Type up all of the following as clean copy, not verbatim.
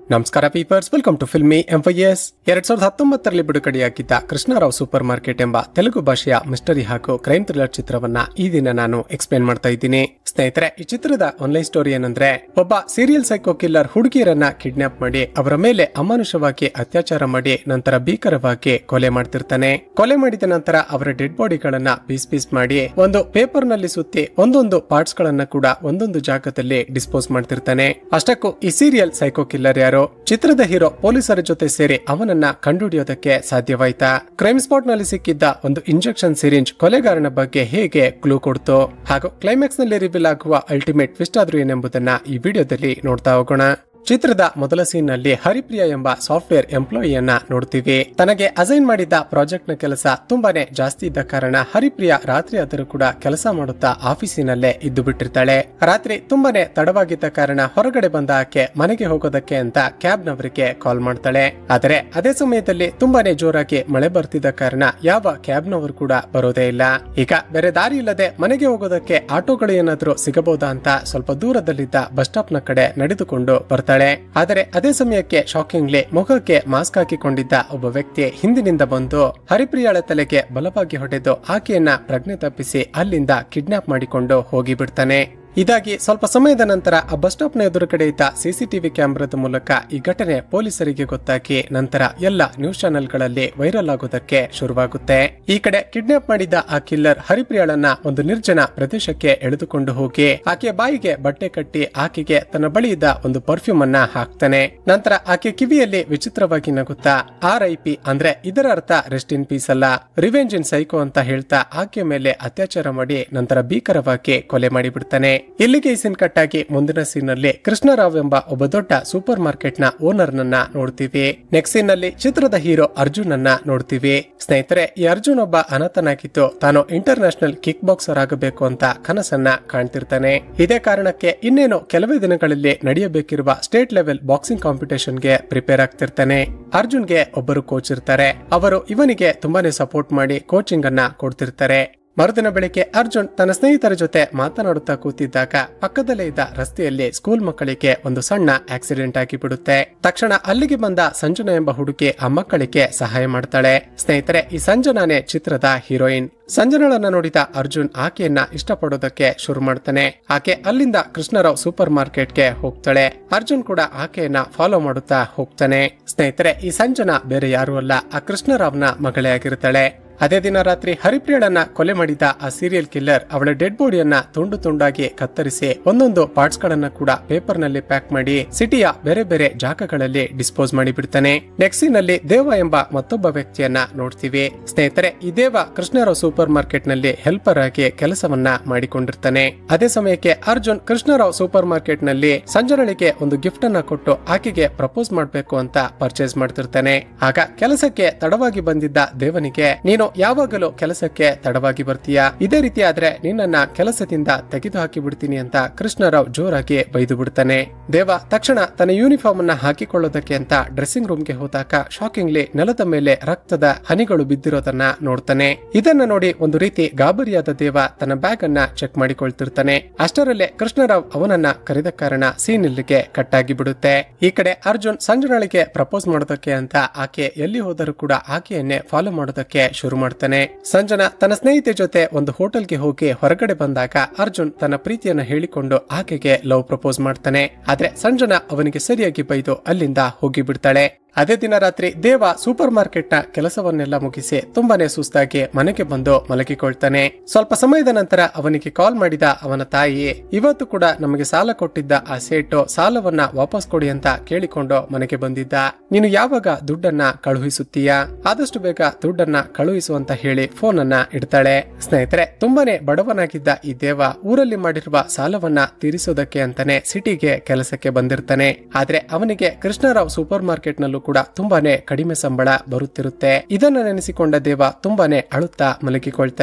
ನಮಸ್ಕಾರ peepers, welcome to filmy MYS. 2019ರಲ್ಲಿ ಬಿಡುಗಡೆಯಾಗಿದ್ದ ಕೃಷ್ಣ ರಾವ್ ಸೂಪರ್ ಮಾರ್ಕೆಟ್ ಎಂಬ ತೆಲುಗು ಭಾಷೆಯ ಮಿಸ್ಟರಿ ಹಾಗೂ ಕ್ರೈಮ್ ಥ್ರಿಲ್ಲರ್ ಚಿತ್ರವನ್ನ ಈ ದಿನ ನಾನು ಎಕ್ಸ್ಪ್ಲೇನ್ ಮಾಡ್ತಾ ಇದ್ದೀನಿ. ಸ್ನೇಹಿತರೆ, ಈ ಚಿತ್ರದ ಆನ್ಲೈನ್ ಸ್ಟೋರಿ ಏನಂದ್ರೆ, ಒಬ್ಬ ಸೀರಿಯಲ್ ಸೈಕೋ ಕಿಲ್ಲರ್ ಹುಡುಗಿಯರನ್ನ ಕಿಡ್ನಾಪ್ ಮಾಡಿ ಅವರ ಮೇಲೆ ಅಮಾನುಷವಾಗಿ ಅತ್ಯಾಚಾರ ಮಾಡಿ ನಂತರ ಭೀಕರವಾಗಿ ಕೊಲೆ ಮಾಡ್ತಿರ್ತಾನೆ. ಕೊಲೆ ಮಾಡಿದ ನಂತರ ಅವರ ಡೆಡ್ ಬಾಡಿಗಳನ್ನ ಪೀಸ್ ಪೀಸ್ ಮಾಡಿ ಒಂದು ಪೇಪರ್ ನಲ್ಲಿ ಸುತ್ತಿ ಒಂದೊಂದು ಪಾರ್ಟ್ಸ್ ಗಳನ್ನ ಕೂಡ ಒಂದೊಂದು ಜಾಗದಲ್ಲಿ ಡಿಸ್ಪೋಸ್ ಮಾಡ್ತಿರ್ತಾನೆ. ಅಷ್ಟಕ್ಕೂ ಈ ಸೀರಿಯಲ್ ಸೈಕೋ ಕಿಲ್ಲರ್ ಯಾರು? ಚಿತ್ರದ ಹೀರೋ ಪೊಲೀಸರ ಜೊತೆ ಸೇರಿ ಅವನನ್ನ ಕಂಡುಹಿಡಿಯೋದಕ್ಕೆ ಸಾಧ್ಯವಾಯ್ತಾ? ಕ್ರೈಮ್ ಸ್ಪಾಟ್ ನಲ್ಲಿ ಸಿಕ್ಕಿದ್ದ ಒಂದು ಇಂಜೆಕ್ಷನ್ ಸಿರಿಂಜ್ ಕೊಲೆಗಾರನ ಬಗ್ಗೆ ಹೇಗೆ ಕ್ಲೂ ಕೊಡ್ತು? ಹಾಗೂ ಕ್ಲೈಮ್ಯಾಕ್ಸ್ ನಲ್ಲಿ ರಿವೀಲ್ ಆಗುವ ಅಲ್ಟಿಮೇಟ್ ಟ್ವಿಸ್ಟ್ ಆದ್ರೂ ಏನೆಂಬುದನ್ನ ಈ ವಿಡಿಯೋದಲ್ಲಿ ನೋಡ್ತಾ ಹೋಗೋಣ. ಚಿತ್ರದ ಮೊದಲ ಸೀನ್ ನಲ್ಲಿ ಹರಿಪ್ರಿಯಾ ಎಂಬ ಸಾಫ್ಟ್ವೇರ್ ಎಂಪ್ಲಾಯಿಯನ್ನ ನೋಡ್ತೀವಿ. ತನಗೆ ಅಸೈನ್ ಮಾಡಿದ್ದ ಪ್ರಾಜೆಕ್ಟ್ ನ ಕೆಲಸ ತುಂಬಾನೇ ಜಾಸ್ತಿ ಇದ್ದ ಕಾರಣ ಹರಿಪ್ರಿಯಾ ರಾತ್ರಿ ಆದರೂ ಕೂಡ ಕೆಲಸ ಮಾಡುತ್ತಾ ಆಫೀಸಿನಲ್ಲೇ ಇದ್ದು ಬಿಟ್ಟಿರ್ತಾಳೆ. ರಾತ್ರಿ ತುಂಬಾನೇ ತಡವಾಗಿದ್ದ ಕಾರಣ ಹೊರಗಡೆ ಬಂದ ಆಕೆ ಮನೆಗೆ ಹೋಗೋದಕ್ಕೆ ಅಂತ ಕ್ಯಾಬ್ ನವರಿಗೆ ಕಾಲ್ ಮಾಡ್ತಾಳೆ. ಆದರೆ ಅದೇ ಸಮಯದಲ್ಲಿ ತುಂಬಾನೇ ಜೋರಾಗಿ ಮಳೆ ಬರ್ತಿದ್ದ ಕಾರಣ ಯಾವ ಕ್ಯಾಬ್ ನವರು ಕೂಡ ಬರೋದೇ ಇಲ್ಲ. ಈಗ ಬೇರೆ ದಾರಿ ಇಲ್ಲದೆ ಮನೆಗೆ ಹೋಗೋದಕ್ಕೆ ಆಟೋಗಳು ಏನಾದ್ರೂ ಸಿಗಬಹುದಾ ಅಂತ ಸ್ವಲ್ಪ ದೂರದಲ್ಲಿದ್ದ ಬಸ್ ಸ್ಟಾಪ್ ನ ಕಡೆ ನಡೆದುಕೊಂಡು ಬರ್ತಾಳೆ. ಆದರೆ ಅದೇ ಸಮಯಕ್ಕೆ ಶಾಕಿಂಗ್ಲಿ ಮುಖಕ್ಕೆ ಮಾಸ್ಕ್ ಹಾಕಿಕೊಂಡಿದ್ದ ಒಬ್ಬ ವ್ಯಕ್ತಿ ಹಿಂದಿನಿಂದ ಬಂದು ಹರಿಪ್ರಿಯಾಳ ತಲೆಗೆ ಬಲವಾಗಿ ಹೊಡೆದು ಆಕೆಯನ್ನ ಪ್ರಜ್ಞೆ ತಪ್ಪಿಸಿ ಅಲ್ಲಿಂದ ಕಿಡ್ನಾಪ್ ಮಾಡಿಕೊಂಡು ಹೋಗಿ ಬಿಡ್ತಾನೆ. ಇದಾಗಿ ಸ್ವಲ್ಪ ಸಮಯದ ನಂತರ ಆ ಬಸ್ ಸ್ಟಾಪ್ ನ ಎದುರುಗಡೆ ಇದ್ದ ಸಿಸಿಟಿವಿ ಕ್ಯಾಮೆರಾದ ಮೂಲಕ ಈ ಘಟನೆ ಪೊಲೀಸರಿಗೆ ಗೊತ್ತಾಗಿ ನಂತರ ಎಲ್ಲ ನ್ಯೂಸ್ ಚಾನೆಲ್ ಗಳಲ್ಲಿ ವೈರಲ್ ಆಗೋದಕ್ಕೆ ಶುರುವಾಗುತ್ತೆ. ಈ ಕಡೆ ಕಿಡ್ನಾಪ್ ಮಾಡಿದ್ದ ಆ ಕಿಲ್ಲರ್ ಹರಿಪ್ರಿಯಾಳನ್ನ ಒಂದು ನಿರ್ಜನ ಪ್ರದೇಶಕ್ಕೆ ಎಳೆದುಕೊಂಡು ಹೋಗಿ ಆಕೆಯ ಬಾಯಿಗೆ ಬಟ್ಟೆ ಕಟ್ಟಿ ಆಕೆಗೆ ತನ್ನ ಬಳಿ ಇದ್ದ ಒಂದು ಪರ್ಫ್ಯೂಮ್ ಅನ್ನ ಹಾಕ್ತಾನೆ. ನಂತರ ಆಕೆ ಕಿವಿಯಲ್ಲಿ ವಿಚಿತ್ರವಾಗಿ ನಗುತ್ತಾ RIP ಅಂದ್ರೆ ಇದರ ಅರ್ಥ ರೆಸ್ಟ್ ಇನ್ ಪೀಸ್ ಅಲ್ಲ, ರಿವೆಂಜ್ ಇನ್ ಸೈಕೋ ಅಂತ ಹೇಳ್ತಾ ಆಕೆ ಮೇಲೆ ಅತ್ಯಾಚಾರ ಮಾಡಿ ನಂತರ ಭೀಕರವಾಗಿ ಕೊಲೆ ಮಾಡಿಬಿಡ್ತಾನೆ. ಇಲ್ಲಿಗೆ ಈ ಸೀನ್ ಕಟ್ ಆಗಿ ಮುಂದಿನ ಸೀನ್ ನಲ್ಲಿ ಕೃಷ್ಣ ರಾವ್ ಎಂಬ ಒಬ್ಬ ದೊಡ್ಡ ಸೂಪರ್ ಮಾರ್ಕೆಟ್ ನ ಓನರ್ ನನ್ನ ನೋಡ್ತೀವಿ. ನೆಕ್ಸ್ಟ್ ಸೀನ್ ನಲ್ಲಿ ಚಿತ್ರದ ಹೀರೋ ಅರ್ಜುನ್ ಅನ್ನ ನೋಡ್ತೀವಿ. ಸ್ನೇಹಿತರೆ, ಈ ಅರ್ಜುನ್ ಒಬ್ಬ ಅನಾಥನಾಗಿದ್ದು ತಾನು ಇಂಟರ್ ನ್ಯಾಷನಲ್ ಕಿಕ್ ಬಾಕ್ಸರ್ ಆಗಬೇಕು ಅಂತ ಕನಸನ್ನ ಕಾಣ್ತಿರ್ತಾನೆ. ಇದೇ ಕಾರಣಕ್ಕೆ ಇನ್ನೇನು ಕೆಲವೇ ದಿನಗಳಲ್ಲಿ ನಡೆಯಬೇಕಿರುವ ಸ್ಟೇಟ್ ಲೆವೆಲ್ ಬಾಕ್ಸಿಂಗ್ ಕಾಂಪಿಟೇಷನ್ ಗೆ ಪ್ರಿಪೇರ್ ಆಗ್ತಿರ್ತಾನೆ. ಅರ್ಜುನ್ಗೆ ಒಬ್ಬರು ಕೋಚ್ ಇರ್ತಾರೆ. ಅವರು ಇವನಿಗೆ ತುಂಬಾನೇ ಸಪೋರ್ಟ್ ಮಾಡಿ ಕೋಚಿಂಗ್ ಅನ್ನ ಕೊಡ್ತಿರ್ತಾರೆ. ಮರುದಿನ ಬೆಳಿಗ್ಗೆ ಅರ್ಜುನ್ ತನ್ನ ಸ್ನೇಹಿತರ ಜೊತೆ ಮಾತನಾಡುತ್ತಾ ಕೂತಿದ್ದಾಗ ಪಕ್ಕದಲ್ಲೇ ಇದ್ದ ರಸ್ತೆಯಲ್ಲಿ ಸ್ಕೂಲ್ ಮಕ್ಕಳಿಗೆ ಒಂದು ಸಣ್ಣ ಆಕ್ಸಿಡೆಂಟ್ ಆಗಿ ಬಿಡುತ್ತೆ. ತಕ್ಷಣ ಅಲ್ಲಿಗೆ ಬಂದ ಸಂಜನಾ ಎಂಬ ಹುಡುಗಿ ಆ ಮಕ್ಕಳಿಗೆ ಸಹಾಯ ಮಾಡ್ತಾಳೆ. ಸ್ನೇಹಿತರೆ, ಈ ಸಂಜನಾನೇ ಚಿತ್ರದ ಹೀರೋಯಿನ್. ಸಂಜನಾಳನ್ನ ನೋಡಿದ ಅರ್ಜುನ್ ಆಕೆಯನ್ನ ಇಷ್ಟಪಡೋದಕ್ಕೆ ಶುರು ಮಾಡ್ತಾನೆ. ಆಕೆ ಅಲ್ಲಿಂದ ಕೃಷ್ಣರಾವ್ ಸೂಪರ್ ಮಾರ್ಕೆಟ್ಗೆ ಹೋಗ್ತಾಳೆ. ಅರ್ಜುನ್ ಕೂಡ ಆಕೆಯನ್ನ ಫಾಲೋ ಮಾಡುತ್ತಾ ಹೋಗ್ತಾನೆ. ಸ್ನೇಹಿತರೆ, ಈ ಸಂಜನಾ ಬೇರೆ ಯಾರು ಅಲ್ಲ, ಆ ಕೃಷ್ಣರಾವ್ನ ಮಗಳೇ ಆಗಿರ್ತಾಳೆ. ಅದೇ ದಿನ ರಾತ್ರಿ ಹರಿಪ್ರಿಯಾಳನ್ನ ಕೊಲೆ ಮಾಡಿದ ಆ ಸೀರಿಯಲ್ ಕಿಲ್ಲರ್ ಅವಳ ಡೆಡ್ ಬಾಡಿಯನ್ನ ತುಂಡು ತುಂಡಾಗಿ ಕತ್ತರಿಸಿ ಒಂದೊಂದು ಪಾರ್ಟ್ಸ್ ಗಳನ್ನ ಕೂಡ ಪೇಪರ್ ನಲ್ಲಿ ಪ್ಯಾಕ್ ಮಾಡಿ ಸಿಟಿಯ ಬೇರೆ ಬೇರೆ ಜಾಗಗಳಲ್ಲಿ ಡಿಸ್ಪೋಸ್ ಮಾಡಿ ಬಿಡ್ತಾನೆ. ನೆಕ್ಸ್ಟ್ ಸೀನ್ ನಲ್ಲಿ ದೇವ ಎಂಬ ಮತ್ತೊಬ್ಬ ವ್ಯಕ್ತಿಯನ್ನ ನೋಡ್ತೀವಿ. ಸ್ನೇಹಿತರೆ, ಈ ದೇವ ಕೃಷ್ಣರಾವ್ ಸೂಪರ್ ಮಾರ್ಕೆಟ್ ನಲ್ಲಿ ಹೆಲ್ಪರ್ ಆಗಿ ಕೆಲಸವನ್ನ ಮಾಡಿಕೊಂಡಿರ್ತಾನೆ. ಅದೇ ಸಮಯಕ್ಕೆ ಅರ್ಜುನ್ ಕೃಷ್ಣರಾವ್ ಸೂಪರ್ ಮಾರ್ಕೆಟ್ ನಲ್ಲಿ ಸಂಜನಳಿಗೆ ಒಂದು ಗಿಫ್ಟ್ ಅನ್ನ ಕೊಟ್ಟು ಆಕೆಗೆ ಪ್ರಪೋಸ್ ಮಾಡ್ಬೇಕು ಅಂತ ಪರ್ಚೇಸ್ ಮಾಡ್ತಿರ್ತಾನೆ. ಆಗ ಕೆಲಸಕ್ಕೆ ತಡವಾಗಿ ಬಂದಿದ್ದ ದೇವನಿಗೆ, ನೀನು ಯಾವಾಗಲೂ ಕೆಲಸಕ್ಕೆ ತಡವಾಗಿ ಬರ್ತೀಯಾ, ಇದೇ ರೀತಿ ಆದ್ರೆ ನಿನ್ನನ್ನ ಕೆಲಸದಿಂದ ತೆಗೆದು ಹಾಕಿ ಬಿಡ್ತೀನಿ ಅಂತ ಕೃಷ್ಣರಾವ್ ಜೋರಾಗಿ ಬೈದು ಬಿಡ್ತಾನೆ. ದೇವ ತಕ್ಷಣ ತನ್ನ ಯೂನಿಫಾರ್ಮ್ ಅನ್ನ ಹಾಕಿಕೊಳ್ಳೋದಕ್ಕೆ ಅಂತ ಡ್ರೆಸ್ಸಿಂಗ್ ರೂಮ್ ಗೆ ಹೋದಾಗ ಶಾಕಿಂಗ್ಲಿ ನೆಲದ ಮೇಲೆ ರಕ್ತದ ಹನಿಗಳು ಬಿದ್ದಿರೋದನ್ನ ನೋಡ್ತಾನೆ. ಇದನ್ನ ನೋಡಿ ಒಂದು ರೀತಿ ಗಾಬರಿಯಾದ ದೇವ ತನ್ನ ಬ್ಯಾಗ್ ಅನ್ನ ಚೆಕ್ ಮಾಡಿಕೊಳ್ತಿರ್ತಾನೆ. ಅಷ್ಟರಲ್ಲೇ ಕೃಷ್ಣರಾವ್ ಅವನನ್ನ ಕರೆದ ಕಾರಣ ಸೀನ್ ಇಲ್ಲಿಗೆ ಕಟ್ ಆಗಿ ಬಿಡುತ್ತೆ. ಈ ಕಡೆ ಅರ್ಜುನ್ ಸಂಜನಾಳಿಗೆ ಪ್ರಪೋಸ್ ಮಾಡೋದಕ್ಕೆ ಅಂತ ಆಕೆ ಎಲ್ಲಿ ಹೋದರೂ ಕೂಡ ಆಕೆಯನ್ನೇ ಫಾಲೋ ಮಾಡೋದಕ್ಕೆ ಶುರು ಮಾಡ್ತಾನೆ. ಸಂಜನಾ ತನ್ನ ಸ್ನೇಹಿತೆ ಜೊತೆ ಒಂದು ಹೋಟೆಲ್ಗೆ ಹೋಗಿ ಹೊರಗಡೆ ಬಂದಾಗ ಅರ್ಜುನ್ ತನ್ನ ಪ್ರೀತಿಯನ್ನು ಹೇಳಿಕೊಂಡು ಆಕೆಗೆ ಲವ್ ಪ್ರಪೋಸ್ ಮಾಡ್ತಾನೆ. ಆದ್ರೆ ಸಂಜನಾ ಅವನಿಗೆ ಸರಿಯಾಗಿ ಬೈದು ಅಲ್ಲಿಂದ ಹೋಗಿ ಬಿಡ್ತಾಳೆ. ಅದೇ ದಿನ ರಾತ್ರಿ ದೇವ ಸೂಪರ್ ಮಾರ್ಕೆಟ್ ನ ಕೆಲಸವನ್ನೆಲ್ಲ ಮುಗಿಸಿ ತುಂಬಾನೇ ಸುಸ್ತಾಗಿ ಮನೆಗೆ ಬಂದು ಮಲಗಿಕೊಳ್ತಾನೆ. ಸ್ವಲ್ಪ ಸಮಯದ ನಂತರ ಅವನಿಗೆ ಕಾಲ್ ಮಾಡಿದ ಅವನ ತಾಯಿ, ಇವತ್ತು ಕೂಡ ನಮಗೆ ಸಾಲ ಕೊಟ್ಟಿದ್ದ ಆ ಸೇಟು ಸಾಲವನ್ನ ವಾಪಸ್ ಕೊಡಿ ಅಂತ ಕೇಳಿಕೊಂಡು ಮನೆಗೆ ಬಂದಿದ್ದ. ನೀನು ಯಾವಾಗ ದುಡ್ಡನ್ನ ಕಳುಹಿಸುತ್ತೀಯಾ? ಆದಷ್ಟು ಬೇಗ ದುಡ್ಡನ್ನ ಕಳುಹಿಸು ಅಂತ ಹೇಳಿ ಫೋನ್ ಅನ್ನ ಇಡ್ತಾಳೆ. ಸ್ನೇಹಿತರೆ, ತುಂಬಾನೇ ಬಡವನಾಗಿದ್ದ ಈ ದೇವ ಊರಲ್ಲಿ ಮಾಡಿರುವ ಸಾಲವನ್ನ ತೀರಿಸೋದಕ್ಕೆ ಅಂತಾನೆ ಸಿಟಿಗೆ ಕೆಲಸಕ್ಕೆ ಬಂದಿರ್ತಾನೆ. ಆದ್ರೆ ಅವನಿಗೆ ಕೃಷ್ಣರಾವ್ ಸೂಪರ್ ಮಾರ್ಕೆಟ್ ನಲ್ಲೂ ಕೂಡ ತುಂಬಾನೇ ಕಡಿಮೆ ಸಂಬಳ ಬರುತ್ತಿರುತ್ತೆ. ಇದನ್ನ ನೆನೆಸಿಕೊಂಡ ದೇವ ತುಂಬಾನೇ ಅಳುತ್ತಾ ಮಲಗಿಕೊಳ್ತಾನೆ.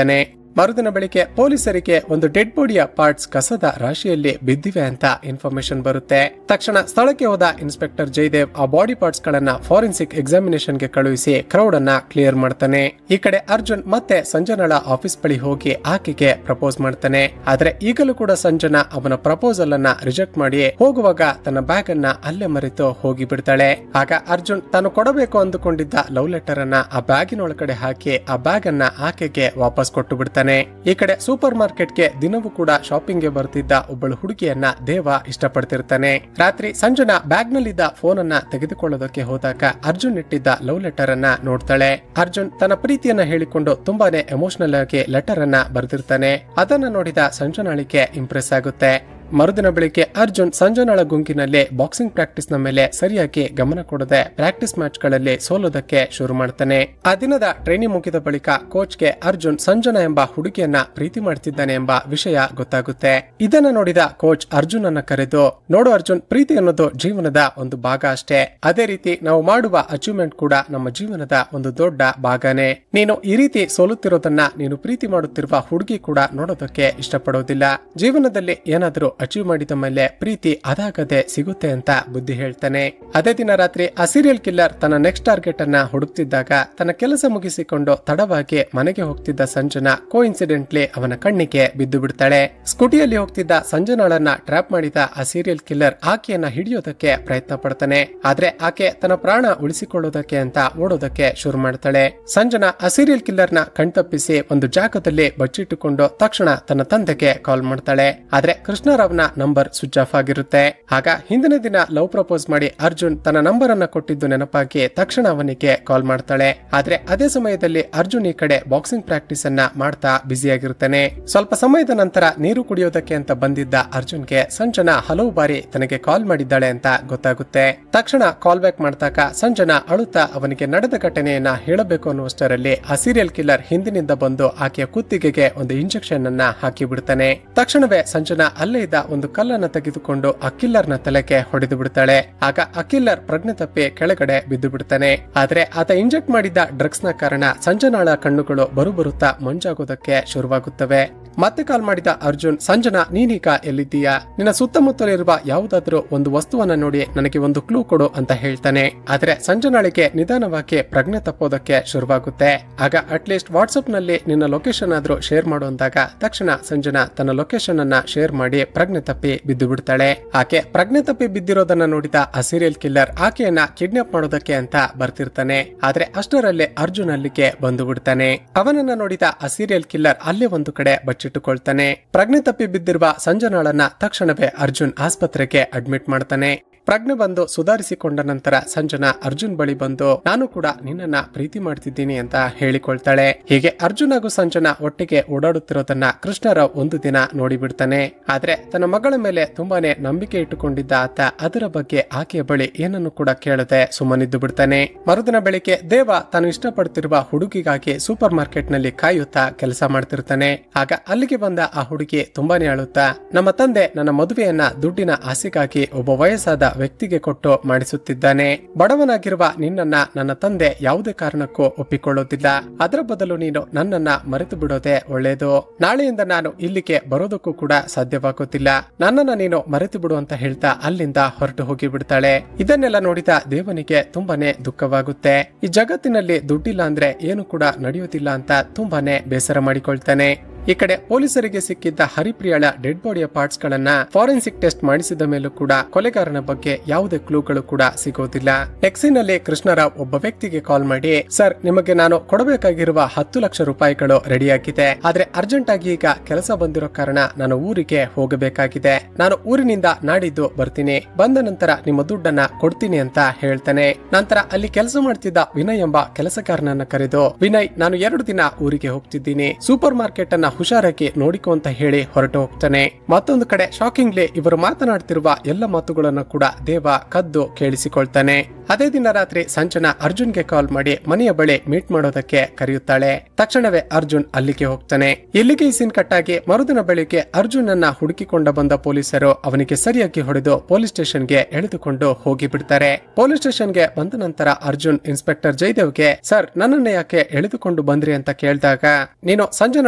ಮರುದಿನ ಬೆಳಿಗ್ಗೆ ಪೊಲೀಸರಿಗೆ ಒಂದು ಡೆಡ್ ಬಾಡಿಯ ಪಾರ್ಟ್ಸ್ ಕಸದ ರಾಶಿಯಲ್ಲಿ ಬಿದ್ದಿವೆ ಅಂತ ಇನ್ಫಾರ್ಮೇಶನ್ ಬರುತ್ತೆ. ತಕ್ಷಣ ಸ್ಥಳಕ್ಕೆ ಹೋದ ಇನ್ಸ್ಪೆಕ್ಟರ್ ಜಯದೇವ್ ಆ ಬಾಡಿ ಪಾರ್ಟ್ಸ್ ಗಳನ್ನ ಫಾರೆನ್ಸಿಕ್ ಎಕ್ಸಾಮಿನೇಷನ್ ಗೆ ಕಳುಹಿಸಿ ಕ್ರೌಡ್ ಅನ್ನ ಕ್ಲಿಯರ್ ಮಾಡ್ತಾನೆ. ಈ ಕಡೆ ಅರ್ಜುನ್ ಮತ್ತೆ ಸಂಜನಾಳ ಆಫೀಸ್ ಬಳಿ ಹೋಗಿ ಆಕೆಗೆ ಪ್ರಪೋಸ್ ಮಾಡ್ತಾನೆ. ಆದ್ರೆ ಈಗಲೂ ಕೂಡ ಸಂಜನಾ ಅವನ ಪ್ರಪೋಸಲ್ ಅನ್ನ ರಿಜೆಕ್ಟ್ ಮಾಡಿ ಹೋಗುವಾಗ ತನ್ನ ಬ್ಯಾಗ್ ಅನ್ನ ಅಲ್ಲೇ ಮರೆತು ಹೋಗಿ ಬಿಡ್ತಾಳೆ. ಆಗ ಅರ್ಜುನ್ ತಾನು ಕೊಡಬೇಕು ಅಂದುಕೊಂಡಿದ್ದ ಲವ್ ಲೆಟರ್ ಅನ್ನ ಆ ಬ್ಯಾಗಿನ ಒಳಗಡೆ ಹಾಕಿ ಆ ಬ್ಯಾಗ್ ಅನ್ನ ಆಕೆಗೆ ವಾಪಸ್ ಕೊಟ್ಟು ಬಿಡ್ತಾನೆ. ಈ ಕಡೆ ಸೂಪರ್ ಮಾರ್ಕೆಟ್ ಗೆ ದಿನವೂ ಕೂಡ ಶಾಪಿಂಗ್ ಗೆ ಬರ್ತಿದ್ದ ಒಬ್ಬಳು ಹುಡುಗಿಯನ್ನ ದೇವ ಇಷ್ಟಪಡ್ತಿರ್ತಾನೆ. ರಾತ್ರಿ ಸಂಜನಾ ಬ್ಯಾಗ್ ನಲ್ಲಿದ್ದ ಫೋನ್ ಅನ್ನ ತೆಗೆದುಕೊಳ್ಳೋದಕ್ಕೆ ಹೋದಾಗ ಅರ್ಜುನ್ ಇಟ್ಟಿದ್ದ ಲವ್ ಲೆಟರ್ ಅನ್ನ ನೋಡ್ತಾಳೆ. ಅರ್ಜುನ್ ತನ್ನ ಪ್ರೀತಿಯನ್ನ ಹೇಳಿಕೊಂಡು ತುಂಬಾನೇ ಎಮೋಷನಲ್ ಆಗಿ ಲೆಟರ್ ಅನ್ನ ಬರೆದಿರ್ತಾನೆ. ಅದನ್ನ ನೋಡಿದ ಸಂಜನಾಳಿಗೆ ಇಂಪ್ರೆಸ್ ಆಗುತ್ತೆ. ಮರುದಿನ ಬೆಳಿಗ್ಗೆ ಅರ್ಜುನ್ ಸಂಜನಾಳ ಗುಂಗಿನಲ್ಲಿ ಬಾಕ್ಸಿಂಗ್ ಪ್ರಾಕ್ಟೀಸ್ ನ ಮೇಲೆ ಸರಿಯಾಗಿ ಗಮನ ಕೊಡದೆ ಪ್ರಾಕ್ಟೀಸ್ ಮ್ಯಾಚ್ ಗಳಲ್ಲಿ ಸೋಲೋದಕ್ಕೆ ಶುರು ಮಾಡ್ತಾನೆ. ಆ ದಿನದ ಟ್ರೈನಿಂಗ್ ಮುಗಿದ ಬಳಿಕ ಕೋಚ್ಗೆ ಅರ್ಜುನ್ ಸಂಜನಾ ಎಂಬ ಹುಡುಗಿಯನ್ನ ಪ್ರೀತಿ ಮಾಡ್ತಿದ್ದಾನೆ ಎಂಬ ವಿಷಯ ಗೊತ್ತಾಗುತ್ತೆ. ಇದನ್ನ ನೋಡಿದ ಕೋಚ್ ಅರ್ಜುನ್ ಅನ್ನ ಕರೆದು, ನೋಡು ಅರ್ಜುನ್, ಪ್ರೀತಿ ಅನ್ನೋದು ಜೀವನದ ಒಂದು ಭಾಗ ಅಷ್ಟೇ. ಅದೇ ರೀತಿ ನಾವು ಮಾಡುವ ಅಚೀವ್ಮೆಂಟ್ ಕೂಡ ನಮ್ಮ ಜೀವನದ ಒಂದು ದೊಡ್ಡ ಭಾಗನೇ. ನೀನು ಈ ರೀತಿ ಸೋಲುತ್ತಿರೋದನ್ನ ನೀನು ಪ್ರೀತಿ ಮಾಡುತ್ತಿರುವ ಹುಡುಗಿ ಕೂಡ ನೋಡೋದಕ್ಕೆ ಇಷ್ಟಪಡೋದಿಲ್ಲ. ಜೀವನದಲ್ಲಿ ಏನಾದರೂ ಅಚೀವ್ ಮಾಡಿದ ಮೇಲೆ ಪ್ರೀತಿ ಅದಾಗದೆ ಸಿಗುತ್ತೆ ಅಂತ ಬುದ್ಧಿ ಹೇಳ್ತಾನೆ. ಅದೇ ದಿನ ರಾತ್ರಿ ಆ ಸೀರಿಯಲ್ ಕಿಲ್ಲರ್ ತನ್ನ ನೆಕ್ಸ್ಟ್ ಟಾರ್ಗೆಟ್ ಅನ್ನ ಹುಡುಕ್ತಿದ್ದಾಗ ತನ್ನ ಕೆಲಸ ಮುಗಿಸಿಕೊಂಡು ತಡವಾಗಿ ಮನೆಗೆ ಹೋಗ್ತಿದ್ದ ಸಂಜನಾ ಕೋಇನ್ಸಿಡೆಂಟ್ಲಿ ಅವನ ಕಣ್ಣಿಗೆ ಬಿದ್ದು ಬಿಡ್ತಾಳೆ. ಸ್ಕೂಟಿಯಲ್ಲಿ ಹೋಗ್ತಿದ್ದ ಸಂಜನಾಳನ್ನ ಟ್ರ್ಯಾಪ್ ಮಾಡಿದ ಆ ಸೀರಿಯಲ್ ಕಿಲ್ಲರ್ ಆಕೆಯನ್ನ ಹಿಡಿಯೋದಕ್ಕೆ ಪ್ರಯತ್ನ ಪಡ್ತಾನೆ. ಆದ್ರೆ ಆಕೆ ತನ್ನ ಪ್ರಾಣ ಉಳಿಸಿಕೊಳ್ಳೋದಕ್ಕೆ ಅಂತ ಓಡೋದಕ್ಕೆ ಶುರು ಮಾಡ್ತಾಳೆ. ಸಂಜನಾ ಆ ಸೀರಿಯಲ್ ಕಿಲ್ಲರ್ ನ ಕಣ್ತಪ್ಪಿಸಿ ಒಂದು ಜಾಗದಲ್ಲಿ ಬಚ್ಚಿಟ್ಟುಕೊಂಡು ತಕ್ಷಣ ತನ್ನ ತಂದೆಗೆ ಕಾಲ್ ಮಾಡ್ತಾಳೆ. ಆದ್ರೆ ಕೃಷ್ಣರಾವ್ ನಂಬರ್ ಸ್ವಿಚ್ ಆಫ್ ಆಗಿರುತ್ತೆ. ಆಗ ಹಿಂದಿನ ದಿನ ಲವ್ ಪ್ರಪೋಸ್ ಮಾಡಿ ಅರ್ಜುನ್ ತನ್ನ ನಂಬರ್ ಅನ್ನ ಕೊಟ್ಟಿದ್ದು ನೆನಪಾಗಿ ತಕ್ಷಣ ಅವನಿಗೆ ಕಾಲ್ ಮಾಡ್ತಾಳೆ. ಆದ್ರೆ ಅದೇ ಸಮಯದಲ್ಲಿ ಅರ್ಜುನ್ ಈ ಕಡೆ ಬಾಕ್ಸಿಂಗ್ ಪ್ರಾಕ್ಟೀಸ್ ಅನ್ನ ಮಾಡ್ತಾ ಬ್ಯುಸಿಯಾಗಿರ್ತಾನೆ. ಸ್ವಲ್ಪ ಸಮಯದ ನಂತರ ನೀರು ಕುಡಿಯೋದಕ್ಕೆ ಅಂತ ಬಂದಿದ್ದ ಅರ್ಜುನ್ಗೆ ಸಂಜನಾ ಹಲವು ಬಾರಿ ತನಗೆ ಕಾಲ್ ಮಾಡಿದ್ದಾಳೆ ಅಂತ ಗೊತ್ತಾಗುತ್ತೆ. ತಕ್ಷಣ ಕಾಲ್ ಬ್ಯಾಕ್ ಮಾಡಿದಾಗ ಸಂಜನಾ ಅಳುತ್ತಾ ಅವನಿಗೆ ನಡೆದ ಘಟನೆಯನ್ನ ಹೇಳಬೇಕು ಅನ್ನುವಷ್ಟರಲ್ಲಿ ಆ ಸೀರಿಯಲ್ ಕಿಲ್ಲರ್ ಹಿಂದಿನಿಂದ ಬಂದು ಆಕೆಯ ಕುತ್ತಿಗೆಗೆ ಒಂದು ಇಂಜೆಕ್ಷನ್ ಅನ್ನ ಹಾಕಿ ಬಿಡ್ತಾನೆ. ತಕ್ಷಣವೇ ಸಂಜನಾ ಅಲ್ಲೇ ಇದ್ದ ಒಂದು ಕಲ್ಲನ್ನ ತೆಗೆದುಕೊಂಡು ಆ ಕಿಲ್ಲರ್ ನ ತಲೆಗೆ ಹೊಡೆದು ಬಿಡ್ತಾಳೆ. ಆಗ ಆ ಕಿಲ್ಲರ್ ಪ್ರಜ್ಞೆ ತಪ್ಪಿ ಕೆಳಗಡೆ ಬಿದ್ದು ಬಿಡ್ತಾನೆ. ಆದ್ರೆ ಆತ ಇಂಜೆಕ್ಟ್ ಮಾಡಿದ ಡ್ರಗ್ಸ್ ನ ಕಾರಣ ಸಂಜನಾಳ ಕಣ್ಣುಗಳು ಬರುತ್ತಾ ಮಂಜಾಗೋದಕ್ಕೆ ಶುರುವಾಗುತ್ತವೆ. ಮತ್ತೆ ಕಾಲ್ ಮಾಡಿದ ಅರ್ಜುನ್, ಸಂಜನಾ ನೀನೀಗ ಎಲ್ಲಿದ್ದೀಯಾ? ನಿನ್ನ ಸುತ್ತಮುತ್ತಲಿರುವ ಯಾವುದಾದ್ರೂ ಒಂದು ವಸ್ತುವನ್ನ ನೋಡಿ ನನಗೆ ಒಂದು ಕ್ಲೂ ಕೊಡು ಅಂತ ಹೇಳ್ತಾನೆ. ಆದ್ರೆ ಸಂಜನಾಳಿಗೆ ನಿಧಾನವಾಗಿ ಪ್ರಜ್ಞೆ ತಪ್ಪೋದಕ್ಕೆ ಶುರುವಾಗುತ್ತೆ. ಆಗ ಅಟ್ಲೀಸ್ಟ್ ವಾಟ್ಸ್ಆಪ್ ನಲ್ಲಿ ನಿನ್ನ ಲೊಕೇಶನ್ ಆದ್ರೂ ಶೇರ್ ಮಾಡು ಅಂದಾಗ ತಕ್ಷಣ ಸಂಜನಾ ತನ್ನ ಲೊಕೇಶನ್ ಅನ್ನ ಶೇರ್ ಮಾಡಿ ಪ್ರಜ್ಞೆ ತಪ್ಪಿ ಬಿದ್ದು ಬಿಡ್ತಾಳೆ. ಆಕೆ ಪ್ರಜ್ಞೆ ತಪ್ಪಿ ಬಿದ್ದಿರೋದನ್ನ ನೋಡಿದ ಆ ಸೀರಿಯಲ್ ಕಿಲ್ಲರ್ ಆಕೆಯನ್ನ ಕಿಡ್ನಾಪ್ ಮಾಡೋದಕ್ಕೆ ಅಂತ ಬರ್ತಿರ್ತಾನೆ. ಆದ್ರೆ ಅಷ್ಟರಲ್ಲೇ ಅರ್ಜುನ್ ಅಲ್ಲಿಗೆ ಬಂದು ಬಿಡ್ತಾನೆ. ಅವನನ್ನ ನೋಡಿದ ಆ ಸೀರಿಯಲ್ ಕಿಲ್ಲರ್ ಅಲ್ಲೇ ಒಂದು ಕಡೆ ಬಚ್ಚಿಟ್ಟುಕೊಳ್ತಾನೆ. ಪ್ರಜ್ಞೆ ತಪ್ಪಿ ಬಿದ್ದಿರುವ ಸಂಜನಾಳನ್ನ ತಕ್ಷಣವೇ ಅರ್ಜುನ್ ಆಸ್ಪತ್ರೆಗೆ ಅಡ್ಮಿಟ್ ಮಾಡ್ತಾನೆ. ಪ್ರಜ್ಞೆ ಬಂದು ಸುಧಾರಿಸಿಕೊಂಡ ನಂತರ ಸಂಜನಾ ಅರ್ಜುನ್ ಬಳಿ ಬಂದು, ನಾನು ಕೂಡ ನಿನ್ನನ್ನ ಪ್ರೀತಿ ಮಾಡ್ತಿದ್ದೀನಿ ಅಂತ ಹೇಳಿಕೊಳ್ತಾಳೆ. ಹೀಗೆ ಅರ್ಜುನ್ ಹಾಗೂ ಸಂಜನಾ ಒಟ್ಟಿಗೆ ಓಡಾಡುತ್ತಿರೋದನ್ನ ಕೃಷ್ಣರಾವ್ ಒಂದು ದಿನ ನೋಡಿಬಿಡ್ತಾನೆ. ಆದ್ರೆ ತನ್ನ ಮಗಳ ಮೇಲೆ ತುಂಬಾನೇ ನಂಬಿಕೆ ಇಟ್ಟುಕೊಂಡಿದ್ದ ಆತ ಅದರ ಬಗ್ಗೆ ಆಕೆಯ ಬಳಿ ಏನನ್ನು ಕೂಡ ಕೇಳದೆ ಸುಮ್ಮನಿದ್ದು ಬಿಡ್ತಾನೆ. ಮರುದಿನ ಬೆಳಿಗ್ಗೆ ದೇವ ತಾನು ಇಷ್ಟಪಡುತ್ತಿರುವ ಹುಡುಗಿಗಾಗಿ ಸೂಪರ್ ಮಾರ್ಕೆಟ್ ನಲ್ಲಿ ಕಾಯುತ್ತಾ ಕೆಲಸ ಮಾಡ್ತಿರ್ತಾನೆ. ಆಗ ಅಲ್ಲಿಗೆ ಬಂದ ಆ ಹುಡುಗಿ ತುಂಬಾನೇ ಅಳುತ್ತಾ, ನಮ್ಮ ತಂದೆ ನನ್ನ ಮದುವೆಯನ್ನ ದುಡ್ಡಿನ ಆಸೆಗಾಗಿ ಒಬ್ಬ ವಯಸ್ಸಾದ ವ್ಯಕ್ತಿಗೆ ಕೊಟ್ಟು ಮಾಡಿಸುತ್ತಿದ್ದಾನೆ. ಬಡವನಾಗಿರುವ ನಿನ್ನನ್ನ ನನ್ನ ತಂದೆ ಯಾವುದೇ ಕಾರಣಕ್ಕೂ ಒಪ್ಪಿಕೊಳ್ಳೋದಿಲ್ಲ. ಅದರ ಬದಲು ನೀನು ನನ್ನನ್ನ ಮರೆತು ಬಿಡೋದೇ ಒಳ್ಳೆಯದು. ನಾಳೆಯಿಂದ ನಾನು ಇಲ್ಲಿಗೆ ಬರೋದಕ್ಕೂ ಕೂಡ ಸಾಧ್ಯವಾಗುತ್ತಿಲ್ಲ. ನನ್ನನ್ನ ನೀನು ಮರೆತು ಬಿಡು ಅಂತ ಹೇಳ್ತಾ ಅಲ್ಲಿಂದ ಹೊರಟು ಹೋಗಿ ಬಿಡ್ತಾಳೆ. ಇದನ್ನೆಲ್ಲ ನೋಡಿದ ದೇವನಿಗೆ ತುಂಬಾನೇ ದುಃಖವಾಗುತ್ತೆ. ಈ ಜಗತ್ತಿನಲ್ಲಿ ದುಡ್ಡಿಲ್ಲ ಅಂದ್ರೆ ಏನು ಕೂಡ ನಡೆಯೋದಿಲ್ಲ ಅಂತ ತುಂಬಾನೇ ಬೇಸರ ಮಾಡಿಕೊಳ್ತಾನೆ. ಈ ಕಡೆ ಪೊಲೀಸರಿಗೆ ಸಿಕ್ಕಿದ್ದ ಹರಿಪ್ರಿಯಾಳ ಡೆಡ್ ಬಾಡಿಯ ಪಾರ್ಟ್ಸ್ ಗಳನ್ನ ಫಾರೆನ್ಸಿಕ್ ಟೆಸ್ಟ್ ಮಾಡಿಸಿದ ಮೇಲೂ ಕೂಡ ಕೊಲೆಗಾರನ ಬಗ್ಗೆ ಯಾವುದೇ ಕ್ಲೂಗಳು ಕೂಡ ಸಿಗೋದಿಲ್ಲ. ನೆಕ್ಸಿನಲ್ಲಿ ಕೃಷ್ಣರಾವ್ ಒಬ್ಬ ವ್ಯಕ್ತಿಗೆ ಕಾಲ್ ಮಾಡಿ, ಸರ್ ನಿಮಗೆ ನಾನು ಕೊಡಬೇಕಾಗಿರುವ 10 ಲಕ್ಷ ರೂಪಾಯಿಗಳು ರೆಡಿಯಾಗಿದೆ. ಆದ್ರೆ ಅರ್ಜೆಂಟ್ ಆಗಿ ಈಗ ಕೆಲಸ ಬಂದಿರೋ ಕಾರಣ ನಾನು ಊರಿಗೆ ಹೋಗಬೇಕಾಗಿದೆ. ನಾನು ಊರಿನಿಂದ ನಾಡಿದ್ದು ಬರ್ತೀನಿ. ಬಂದ ನಂತರ ನಿಮ್ಮ ದುಡ್ಡನ್ನ ಕೊಡ್ತೀನಿ ಅಂತ ಹೇಳ್ತಾನೆ. ನಂತರ ಅಲ್ಲಿ ಕೆಲಸ ಮಾಡ್ತಿದ್ದ ವಿನಯ್ ಎಂಬ ಕೆಲಸಗಾರನನ್ನ ಕರೆದು, ವಿನಯ್ ನಾನು 2 ದಿನ ಊರಿಗೆ ಹೋಗ್ತಿದ್ದೀನಿ. ಸೂಪರ್ ಮಾರ್ಕೆಟ್ ಅನ್ನ ಹುಷಾರಾಗಿ ನೋಡಿಕೊ ಅಂತ ಹೇಳಿ ಹೊರಟು ಹೋಗ್ತಾನೆ. ಮತ್ತೊಂದು ಕಡೆ ಶಾಕಿಂಗ್ಲಿ ಇವರು ಮಾತನಾಡ್ತಿರುವ ಎಲ್ಲ ಮಾತುಗಳನ್ನು ಕೂಡ ದೇವ ಕದ್ದು ಕೇಳಿಸಿಕೊಳ್ತಾನೆ. ಅದೇ ದಿನ ರಾತ್ರಿ ಸಂಜನಾ ಅರ್ಜುನ್ಗೆ ಕಾಲ್ ಮಾಡಿ ಮನೆಯ ಬಳಿ ಮೀಟ್ ಮಾಡೋದಕ್ಕೆ ಕರೆಯುತ್ತಾಳೆ. ತಕ್ಷಣವೇ ಅರ್ಜುನ್ ಅಲ್ಲಿಗೆ ಹೋಗ್ತಾನೆ. ಇಲ್ಲಿಗೆ ಈ ಸೀನ್ ಕಟ್ಟಾಗಿ ಮರುದಿನ ಬೆಳಿಗ್ಗೆ ಅರ್ಜುನ್ ಅನ್ನ ಹುಡುಕಿಕೊಂಡ ಬಂದ ಪೊಲೀಸರು ಅವನಿಗೆ ಸರಿಯಾಗಿ ಹೊಡೆದು ಪೊಲೀಸ್ ಸ್ಟೇಷನ್ಗೆ ಎಳೆದುಕೊಂಡು ಹೋಗಿ ಬಿಡ್ತಾರೆ. ಪೊಲೀಸ್ ಸ್ಟೇಷನ್ಗೆ ಬಂದ ನಂತರ ಅರ್ಜುನ್ ಇನ್ಸ್ಪೆಕ್ಟರ್ ಜಯದೇವ್ಗೆ, ಸರ್ ನನ್ನನ್ನ ಯಾಕೆ ಎಳೆದುಕೊಂಡು ಬಂದ್ರಿ ಅಂತ ಕೇಳಿದಾಗ, ನೀನು ಸಂಜನಾಳ ಬಾಯ್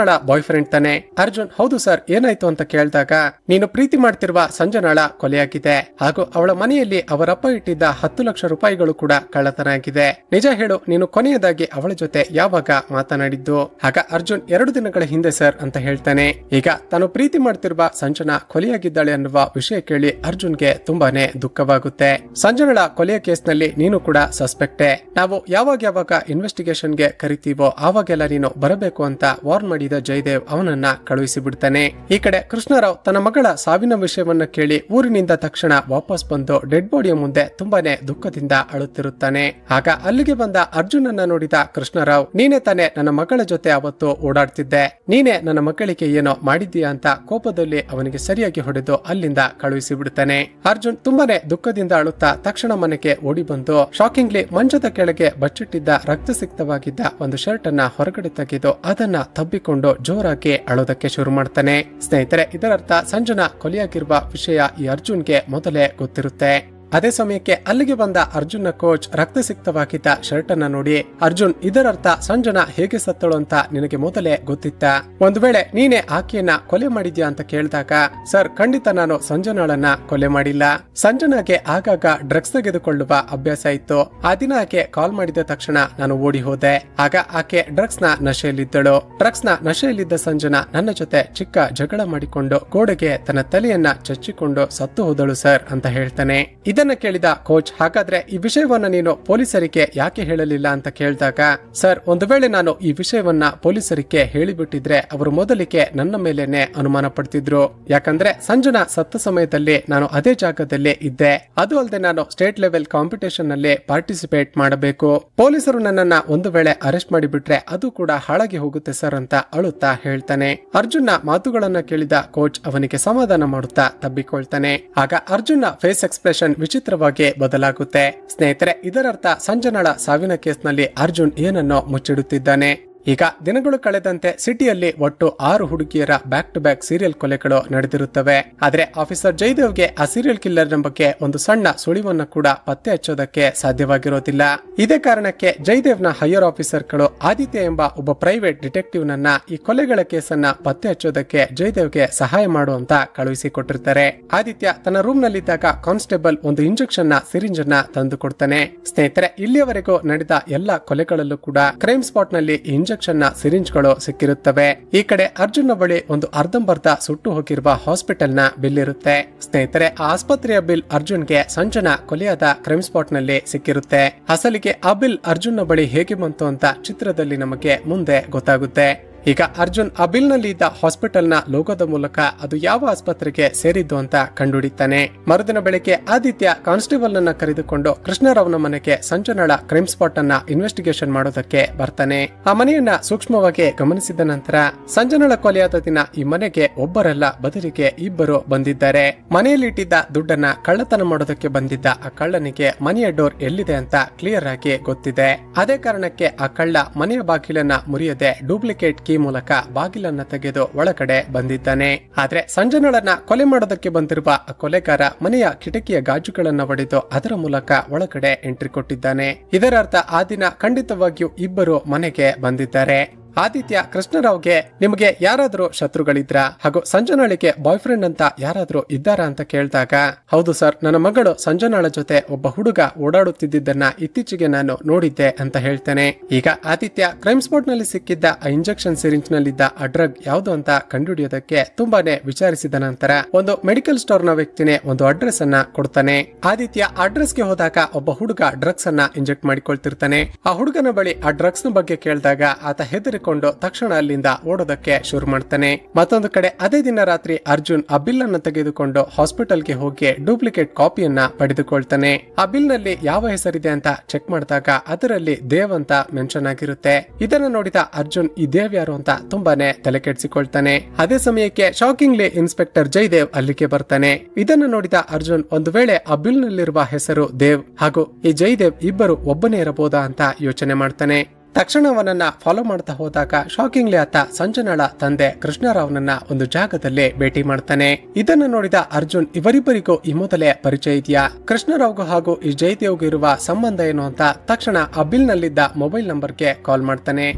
ಫ್ರೆಂಡ್ ತಾನೆ. ಅರ್ಜುನ್ ಹೌದು ಸರ್ ಏನಾಯ್ತು ಅಂತ ಕೇಳಿದಾಗ, ನೀನು ಪ್ರೀತಿ ಮಾಡ್ತಿರುವ ಸಂಜನಾಳ ಕೊಲೆಯಾಗಿದೆ ಹಾಗೂ ಅವಳ ಮನೆಯಲ್ಲಿ ಅವರಪ್ಪ ಇಟ್ಟಿದ್ದ 10 ಲಕ್ಷ ರೂಪಾಯಿಗಳು ಕೂಡ ಕಳ್ಳತನ ಆಗಿದೆ. ನಿಜ ಹೇಳು, ನೀನು ಕೊನೆಯದಾಗಿ ಅವಳ ಜೊತೆ ಯಾವಾಗ ಮಾತನಾಡಿದ್ದು? ಆಗ ಅರ್ಜುನ್ 2 ದಿನಗಳ ಹಿಂದೆ ಸರ್ ಅಂತ ಹೇಳ್ತಾನೆ. ಈಗ ತಾನು ಪ್ರೀತಿ ಮಾಡ್ತಿರುವ ಸಂಜನಾ ಕೊಲೆಯಾಗಿದ್ದಾಳೆ ಅನ್ನುವ ವಿಷಯ ಕೇಳಿ ಅರ್ಜುನ್ಗೆ ತುಂಬಾನೇ ದುಃಖವಾಗುತ್ತೆ. ಸಂಜನಾಳ ಕೊಲೆಯ ಕೇಸ್ನಲ್ಲಿ ನೀನು ಕೂಡ ಸಸ್ಪೆಕ್ಟೇ. ನಾವು ಯಾವಾಗ ಇನ್ವೆಸ್ಟಿಗೇಷನ್ ಗೆ ಕರಿತೀವೋ ಆವಾಗೆಲ್ಲ ನೀನು ಬರಬೇಕು ಅಂತ ವಾರ್ನ್ ಮಾಡಿದ ಜಯದೇವ್ ಅವನನ್ನ ಕಳುಹಿಸಿ ಬಿಡ್ತಾನೆ. ಈ ಕಡೆ ಕೃಷ್ಣರಾವ್ ತನ್ನ ಮಗಳ ಸಾವಿನ ವಿಷಯವನ್ನ ಕೇಳಿ ಊರಿನಿಂದ ತಕ್ಷಣ ವಾಪಸ್ ಬಂದು ಡೆಡ್ ಬಾಡಿಯ ಮುಂದೆ ತುಂಬಾನೇ ದುಃಖದಿಂದ ಅಳುತ್ತಿರುತ್ತಾನೆ. ಆಗ ಅಲ್ಲಿಗೆ ಬಂದ ಅರ್ಜುನನ್ನ ನೋಡಿದ ಕೃಷ್ಣರಾವ್, ನೀನೇ ತಾನೇ ನನ್ನ ಮಗಳ ಜೊತೆ ಅವತ್ತು ಓಡಾಡ್ತಿದ್ದೆ, ನೀನೇ ನನ್ನ ಮಕ್ಕಳಿಗೆ ಏನೋ ಮಾಡಿದ್ದೀಯಾ ಅಂತ ಕೋಪದಲ್ಲಿ ಅವನಿಗೆ ಸರಿಯಾಗಿ ಹೊಡೆದು ಅಲ್ಲಿಂದ ಕಳುಹಿಸಿ ಬಿಡ್ತಾನೆ. ಅರ್ಜುನ್ ತುಂಬಾನೇ ದುಃಖದಿಂದ ಅಳುತ್ತಾ ತಕ್ಷಣ ಮನೆಗೆ ಓಡಿ ಬಂದು ಶಾಕಿಂಗ್ಲಿ ಮಂಚದ ಕೆಳಗೆ ಬಚ್ಚಿಟ್ಟಿದ್ದ ರಕ್ತಸಿಕ್ತವಾಗಿದ್ದ ಒಂದು ಶರ್ಟ್ ಅನ್ನ ಹೊರಗಡೆ ತೆಗೆದು ಅದನ್ನ ತಬ್ಬಿಕೊಂಡು ಜೋರಾಗಿ ಅಳೋದಕ್ಕೆ ಶುರು ಮಾಡ್ತಾನೆ. ಸ್ನೇಹಿತರೆ, ಇದರರ್ಥ ಸಂಜನಾ ಕೊಲೆಯಾಗಿರುವ ವಿಷಯ ಈ ಅರ್ಜುನ್ಗೆ ಮೊದಲೇ ಗೊತ್ತಿರುತ್ತೆ. ಅದೇ ಸಮಯಕ್ಕೆ ಅಲ್ಲಿಗೆ ಬಂದ ಅರ್ಜುನ್ನ ಕೋಚ್ ರಕ್ತಸಿಕ್ತವಾಗಿದ್ದ ಶರ್ಟ್ ಅನ್ನ ನೋಡಿ, ಅರ್ಜುನ್ ಇದರರ್ಥ ಸಂಜನಾ ಹೇಗೆ ಸತ್ತಳು ಅಂತ ನಿನಗೆ ಮೊದಲೇ ಗೊತ್ತಿತ್ತ? ಒಂದು ವೇಳೆ ನೀನೇ ಆಕೆಯನ್ನ ಕೊಲೆ ಮಾಡಿದ್ಯಾ ಅಂತ ಕೇಳಿದಾಗ, ಸರ್ ಖಂಡಿತ ನಾನು ಸಂಜನಾಳನ್ನ ಕೊಲೆ ಮಾಡಿಲ್ಲ. ಸಂಜನಾಗೆ ಆಗಾಗ ಡ್ರಗ್ಸ್ ತೆಗೆದುಕೊಳ್ಳುವ ಅಭ್ಯಾಸ ಇತ್ತು. ಆ ದಿನ ಆಕೆ ಕಾಲ್ ಮಾಡಿದ ತಕ್ಷಣ ನಾನು ಓಡಿ ಹೋದೆ. ಆಗ ಆಕೆ ಡ್ರಗ್ಸ್ ನ ನಶೆಯಲ್ಲಿದ್ದಳು. ಡ್ರಗ್ಸ್ ನ ನಶೆಯಲ್ಲಿದ್ದ ಸಂಜನಾ ನನ್ನ ಜೊತೆ ಚಿಕ್ಕ ಜಗಳ ಮಾಡಿಕೊಂಡು ಗೋಡೆಗೆ ತನ್ನ ತಲೆಯನ್ನ ಚಚ್ಚಿಕೊಂಡು ಸತ್ತು ಹೋದಳು ಸರ್ ಅಂತ ಹೇಳ್ತಾನೆ. ಇದನ್ನ ಕೇಳಿದ ಕೋಚ್, ಹಾಗಾದ್ರೆ ಈ ವಿಷಯವನ್ನ ನೀನು ಪೊಲೀಸರಿಗೆ ಯಾಕೆ ಹೇಳಲಿಲ್ಲ ಅಂತ ಕೇಳಿದಾಗ, ಸರ್ ಒಂದು ವೇಳೆ ನಾನು ಈ ವಿಷಯವನ್ನ ಪೊಲೀಸರಿಗೆ ಹೇಳಿಬಿಟ್ಟಿದ್ರೆ ಅವರು ಮೊದಲಿಗೆ ನನ್ನ ಮೇಲೇನೆ ಅನುಮಾನ ಪಡ್ತಿದ್ರು. ಯಾಕಂದ್ರೆ ಸಂಜನಾ ಸತ್ತ ಸಮಯದಲ್ಲಿ ನಾನು ಅದೇ ಜಾಗದಲ್ಲಿ ಇದ್ದೆ. ಅದು ಅಲ್ಲದೆ ನಾನು ಸ್ಟೇಟ್ ಲೆವೆಲ್ ಕಾಂಪಿಟೇಷನ್ ನಲ್ಲಿ ಪಾರ್ಟಿಸಿಪೇಟ್ ಮಾಡಬೇಕು. ಪೊಲೀಸರು ನನ್ನನ್ನ ಒಂದು ವೇಳೆ ಅರೆಸ್ಟ್ ಮಾಡಿಬಿಟ್ರೆ ಅದು ಕೂಡ ಹಾಳಾಗಿ ಹೋಗುತ್ತೆ ಸರ್ ಅಂತ ಅಳುತ್ತಾ ಹೇಳ್ತಾನೆ. ಅರ್ಜುನ್ನ ಮಾತುಗಳನ್ನ ಕೇಳಿದ ಕೋಚ್ ಅವನಿಗೆ ಸಮಾಧಾನ ಮಾಡುತ್ತಾ ತಬ್ಬಿಕೊಳ್ತಾನೆ. ಆಗ ಅರ್ಜುನ್ನ ಫೇಸ್ ಎಕ್ಸ್ಪ್ರೆಷನ್ ವಿಚಿತ್ರವಾಗಿ ಬದಲಾಗುತ್ತೆ. ಸ್ನೇಹಿತರೆ, ಇದರರ್ಥ ಸಂಜನಾಳ ಸಾವಿನ ಕೇಸ್ನಲ್ಲಿ ಅರ್ಜುನ್ ಏನನ್ನೋ ಮುಚ್ಚಿಡುತ್ತಿದ್ದಾನೆ. ಈಗ ದಿನಗಳು ಕಳೆದಂತೆ ಸಿಟಿಯಲ್ಲಿ ಒಟ್ಟು 6 ಹುಡುಗಿಯರ ಬ್ಯಾಕ್ ಟು ಬ್ಯಾಕ್ ಸೀರಿಯಲ್ ಕೊಲೆಗಳು ನಡೆದಿರುತ್ತವೆ. ಆದ್ರೆ ಆಫೀಸರ್ ಜಯದೇವ್ಗೆ ಆ ಸೀರಿಯಲ್ ಕಿಲ್ಲರ್ ಬಗ್ಗೆ ಒಂದು ಸಣ್ಣ ಸುಳಿವನ್ನು ಕೂಡ ಪತ್ತೆ ಹಚ್ಚೋದಕ್ಕೆ ಸಾಧ್ಯವಾಗಿರೋದಿಲ್ಲ. ಇದೇ ಕಾರಣಕ್ಕೆ ಜಯದೇವ್ನ ಹೈಯರ್ ಆಫೀಸರ್ಗಳು ಆದಿತ್ಯ ಎಂಬ ಒಬ್ಬ ಪ್ರೈವೇಟ್ ಡಿಟೆಕ್ಟಿವ್ ನನ್ನ ಈ ಕೊಲೆಗಳ ಕೇಸನ್ನ ಪತ್ತೆ ಹಚ್ಚೋದಕ್ಕೆ ಜಯದೇವ್ಗೆ ಸಹಾಯ ಮಾಡುವಂತ ಕಳುಹಿಸಿಕೊಟ್ಟಿರ್ತಾರೆ. ಆದಿತ್ಯ ತನ್ನ ರೂಮ್ ನಲ್ಲಿದ್ದಾಗ ಕಾನ್ಸ್ಟೇಬಲ್ ಒಂದು ಇಂಜೆಕ್ಷನ್ ನ ಸಿರಿಂಜ್ ಅನ್ನ ತಂದು ಕೊಡ್ತಾನೆ. ಸ್ನೇಹಿತರೆ, ಇಲ್ಲಿಯವರೆಗೂ ನಡೆದ ಎಲ್ಲಾ ಕೊಲೆಗಳಲ್ಲೂ ಕೂಡ ಕ್ರೈಮ್ ಸ್ಪಾಟ್ ನಲ್ಲಿ ಇಂಜೆಕ್ಷನ್ ನ ಸಿರಿಂಜ್ಗಳು ಸಿಕ್ಕಿರುತ್ತವೆ. ಈ ಕಡೆ ಅರ್ಜುನ್ ಬಳಿ ಒಂದು ಅರ್ಧಂಬರ್ಧ ಸುಟ್ಟು ಹೋಗಿರುವ ಹಾಸ್ಪಿಟಲ್ ನ ಬಿಲ್ ಇರುತ್ತೆ. ಸ್ನೇಹಿತರೆ, ಆ ಆಸ್ಪತ್ರೆಯ ಬಿಲ್ ಅರ್ಜುನ್ಗೆ ಸಂಜನಾ ಕೊಲೆಯಾದ ಕ್ರೈಮ್ ಸ್ಪಾಟ್ ನಲ್ಲಿ ಸಿಕ್ಕಿರುತ್ತೆ. ಅಸಲಿಗೆ ಆ ಬಿಲ್ ಅರ್ಜುನ್ ಬಳಿ ಹೇಗೆ ಬಂತು ಅಂತ ಚಿತ್ರದಲ್ಲಿ ನಮಗೆ ಮುಂದೆ ಗೊತ್ತಾಗುತ್ತೆ. ಈಗ ಅರ್ಜುನ್ ಆ ಬಿಲ್ ನಲ್ಲಿ ಇದ್ದ ಹಾಸ್ಪಿಟಲ್ ನ ಲೋಗೋದ ಮೂಲಕ ಅದು ಯಾವ ಆಸ್ಪತ್ರೆಗೆ ಸೇರಿದ್ದು ಅಂತ ಕಂಡುಹಿಡಿತಾನೆ. ಮರುದಿನ ಬೆಳಿಗ್ಗೆ ಆದಿತ್ಯ ಕಾನ್ಸ್ಟೇಬಲ್ ನನ್ನ ಕರೆದುಕೊಂಡು ಕೃಷ್ಣರಾವ್ನ ಮನೆಗೆ ಸಂಜನಾಳ ಕ್ರೈಮ್ ಸ್ಪಾಟ್ ಅನ್ನ ಇನ್ವೆಸ್ಟಿಗೇಷನ್ ಮಾಡೋದಕ್ಕೆ ಬರ್ತಾನೆ. ಆ ಮನೆಯನ್ನ ಸೂಕ್ಷ್ಮವಾಗಿ ಗಮನಿಸಿದ ನಂತರ ಸಂಜನಾಳ ಕೊಲೆಯಾದ ದಿನ ಈ ಮನೆಗೆ ಒಬ್ಬರಲ್ಲ ಬದಲಿಗೆ 2 ಬಂದಿದ್ದಾರೆ. ಮನೆಯಲ್ಲಿ ಇಟ್ಟಿದ್ದ ದುಡ್ಡನ್ನ ಕಳ್ಳತನ ಮಾಡೋದಕ್ಕೆ ಬಂದಿದ್ದ ಆ ಕಳ್ಳನಿಗೆ ಮನೆಯ ಡೋರ್ ಎಲ್ಲಿದೆ ಅಂತ ಕ್ಲಿಯರ್ ಆಗಿ ಗೊತ್ತಿದೆ. ಅದೇ ಕಾರಣಕ್ಕೆ ಆ ಕಳ್ಳ ಮನೆಯ ಬಾಗಿಲನ್ನ ಮುರಿಯದೆ ಡೂಪ್ಲಿಕೇಟ್ ಕೀ ಮೂಲಕ ಬಾಗಿಲನ್ನ ತೆಗೆದು ಒಳಗಡೆ ಬಂದಿದ್ದಾನೆ. ಆದ್ರೆ ಸಂಜನಾಳನ್ನ ಕೊಲೆ ಮಾಡೋದಕ್ಕೆ ಬಂದಿರುವ ಆ ಕೊಲೆಗಾರ ಮನೆಯ ಕಿಟಕಿಯ ಗಾಜುಗಳನ್ನ ಒಡೆದು ಅದರ ಮೂಲಕ ಒಳಗಡೆ ಎಂಟ್ರಿ ಕೊಟ್ಟಿದ್ದಾನೆ. ಇದರರ್ಥ ಆ ದಿನ ಖಂಡಿತವಾಗಿಯೂ 2 ಮನೆಗೆ ಬಂದಿದ್ದಾರೆ. ಆದಿತ್ಯ ಕೃಷ್ಣರಾವ್ಗೆ, ನಿಮಗೆ ಯಾರಾದ್ರೂ ಶತ್ರುಗಳಿದ್ರ ಹಾಗೂ ಸಂಜನಾಳಿಗೆ ಬಾಯ್ ಫ್ರೆಂಡ್ ಅಂತ ಯಾರಾದ್ರೂ ಇದ್ದಾರಾ ಅಂತ ಕೇಳಿದಾಗ, ಹೌದು ಸರ್, ನನ್ನ ಮಗಳು ಸಂಜನಾಳ ಜೊತೆ ಒಬ್ಬ ಹುಡುಗ ಓಡಾಡುತ್ತಿದ್ದನ್ನ ಇತ್ತೀಚೆಗೆ ನಾನು ನೋಡಿದ್ದೆ ಅಂತ ಹೇಳ್ತೇನೆ. ಈಗ ಆದಿತ್ಯ ಕ್ರೈಮ್ ಸ್ಪಾಟ್ ನಲ್ಲಿ ಸಿಕ್ಕಿದ್ದ ಆ ಇಂಜೆಕ್ಷನ್ ಸಿರಿಂಜ್ ನಲ್ಲಿದ್ದ ಆ ಡ್ರಗ್ ಯಾವ್ದು ಅಂತ ಕಂಡುಹಿಡಿಯೋದಕ್ಕೆ ತುಂಬಾನೇ ವಿಚಾರಿಸಿದ ನಂತರ ಒಂದು ಮೆಡಿಕಲ್ ಸ್ಟೋರ್ ನ ವ್ಯಕ್ತಿನೇ ಒಂದು ಅಡ್ರೆಸ್ ಅನ್ನ ಕೊಡ್ತಾನೆ. ಆದಿತ್ಯ ಅಡ್ರೆಸ್ ಗೆ ಹೋದಾಗ ಒಬ್ಬ ಹುಡುಗ ಡ್ರಗ್ಸ್ ಅನ್ನ ಇಂಜೆಕ್ಟ್ ಮಾಡಿಕೊಳ್ತಿರ್ತಾನೆ. ಆ ಹುಡುಗನ ಬಳಿ ಆ ಡ್ರಗ್ಸ್ ನ ಬಗ್ಗೆ ಕೇಳಿದಾಗ ಆತ ಹೆದರಿ ತಕ್ಷಣ ಅಲ್ಲಿಂದ ಓಡೋದಕ್ಕೆ ಶುರು ಮಾಡ್ತಾನೆ. ಮತ್ತೊಂದು ಕಡೆ ಅದೇ ದಿನ ರಾತ್ರಿ ಅರ್ಜುನ್ ಆ ಬಿಲ್ ಅನ್ನು ತೆಗೆದುಕೊಂಡು ಹಾಸ್ಪಿಟಲ್ಗೆ ಹೋಗಿ ಡೂಪ್ಲಿಕೇಟ್ ಕಾಪಿಯನ್ನ ಪಡೆದುಕೊಳ್ತಾನೆ. ಆ ಬಿಲ್ ನಲ್ಲಿ ಯಾವ ಹೆಸರಿದೆ ಅಂತ ಚೆಕ್ ಮಾಡಿದಾಗ ಅದರಲ್ಲಿ ದೇವ್ ಅಂತ ಮೆನ್ಷನ್ ಆಗಿರುತ್ತೆ. ಇದನ್ನ ನೋಡಿದ ಅರ್ಜುನ್ ಈ ದೇವ್ ಯಾರು ಅಂತ ತುಂಬಾನೇ ತಲೆ ಕೆಡಿಸಿಕೊಳ್ತಾನೆ. ಅದೇ ಸಮಯಕ್ಕೆ ಶಾಕಿಂಗ್ಲಿ ಇನ್ಸ್ಪೆಕ್ಟರ್ ಜಯದೇವ್ ಅಲ್ಲಿಗೆ ಬರ್ತಾನೆ. ಇದನ್ನು ನೋಡಿದ ಅರ್ಜುನ್ ಒಂದು ವೇಳೆ ಆ ಬಿಲ್ ನಲ್ಲಿರುವ ಹೆಸರು ದೇವ್ ಹಾಗೂ ಈ ಜಯದೇವ್ 2 ಒಬ್ಬನೇ ಇರಬಹುದಾ ಅಂತ ಯೋಚನೆ ಮಾಡ್ತಾನೆ. ತಕ್ಷಣ ಅವನನ್ನ ಫಾಲೋ ಮಾಡ್ತಾ ಹೋದಾಗ ಶಾಕಿಂಗ್ಲಿ ಆತ ಸಂಜನಾಳ ತಂದೆ ಕೃಷ್ಣರಾವ್ನನ್ನ ಒಂದು ಜಾಗದಲ್ಲಿ ಭೇಟಿ ಮಾಡ್ತಾನೆ. ಇದನ್ನು ನೋಡಿದ ಅರ್ಜುನ್, ಇವರಿಬ್ಬರಿಗೂ ಈ ಮೊದಲೇ ಪರಿಚಯ ಇದೆಯಾ? ಕೃಷ್ಣರಾವ್ಗೂ ಹಾಗೂ ಈ ಜಯದೇವ್ಗೂ ಇರುವ ಸಂಬಂಧ ಏನು ಅಂತ ತಕ್ಷಣ ಆ ಬಿಲ್ ನಲ್ಲಿದ್ದ ಮೊಬೈಲ್ ನಂಬರ್ಗೆ ಕಾಲ್ ಮಾಡ್ತಾನೆ.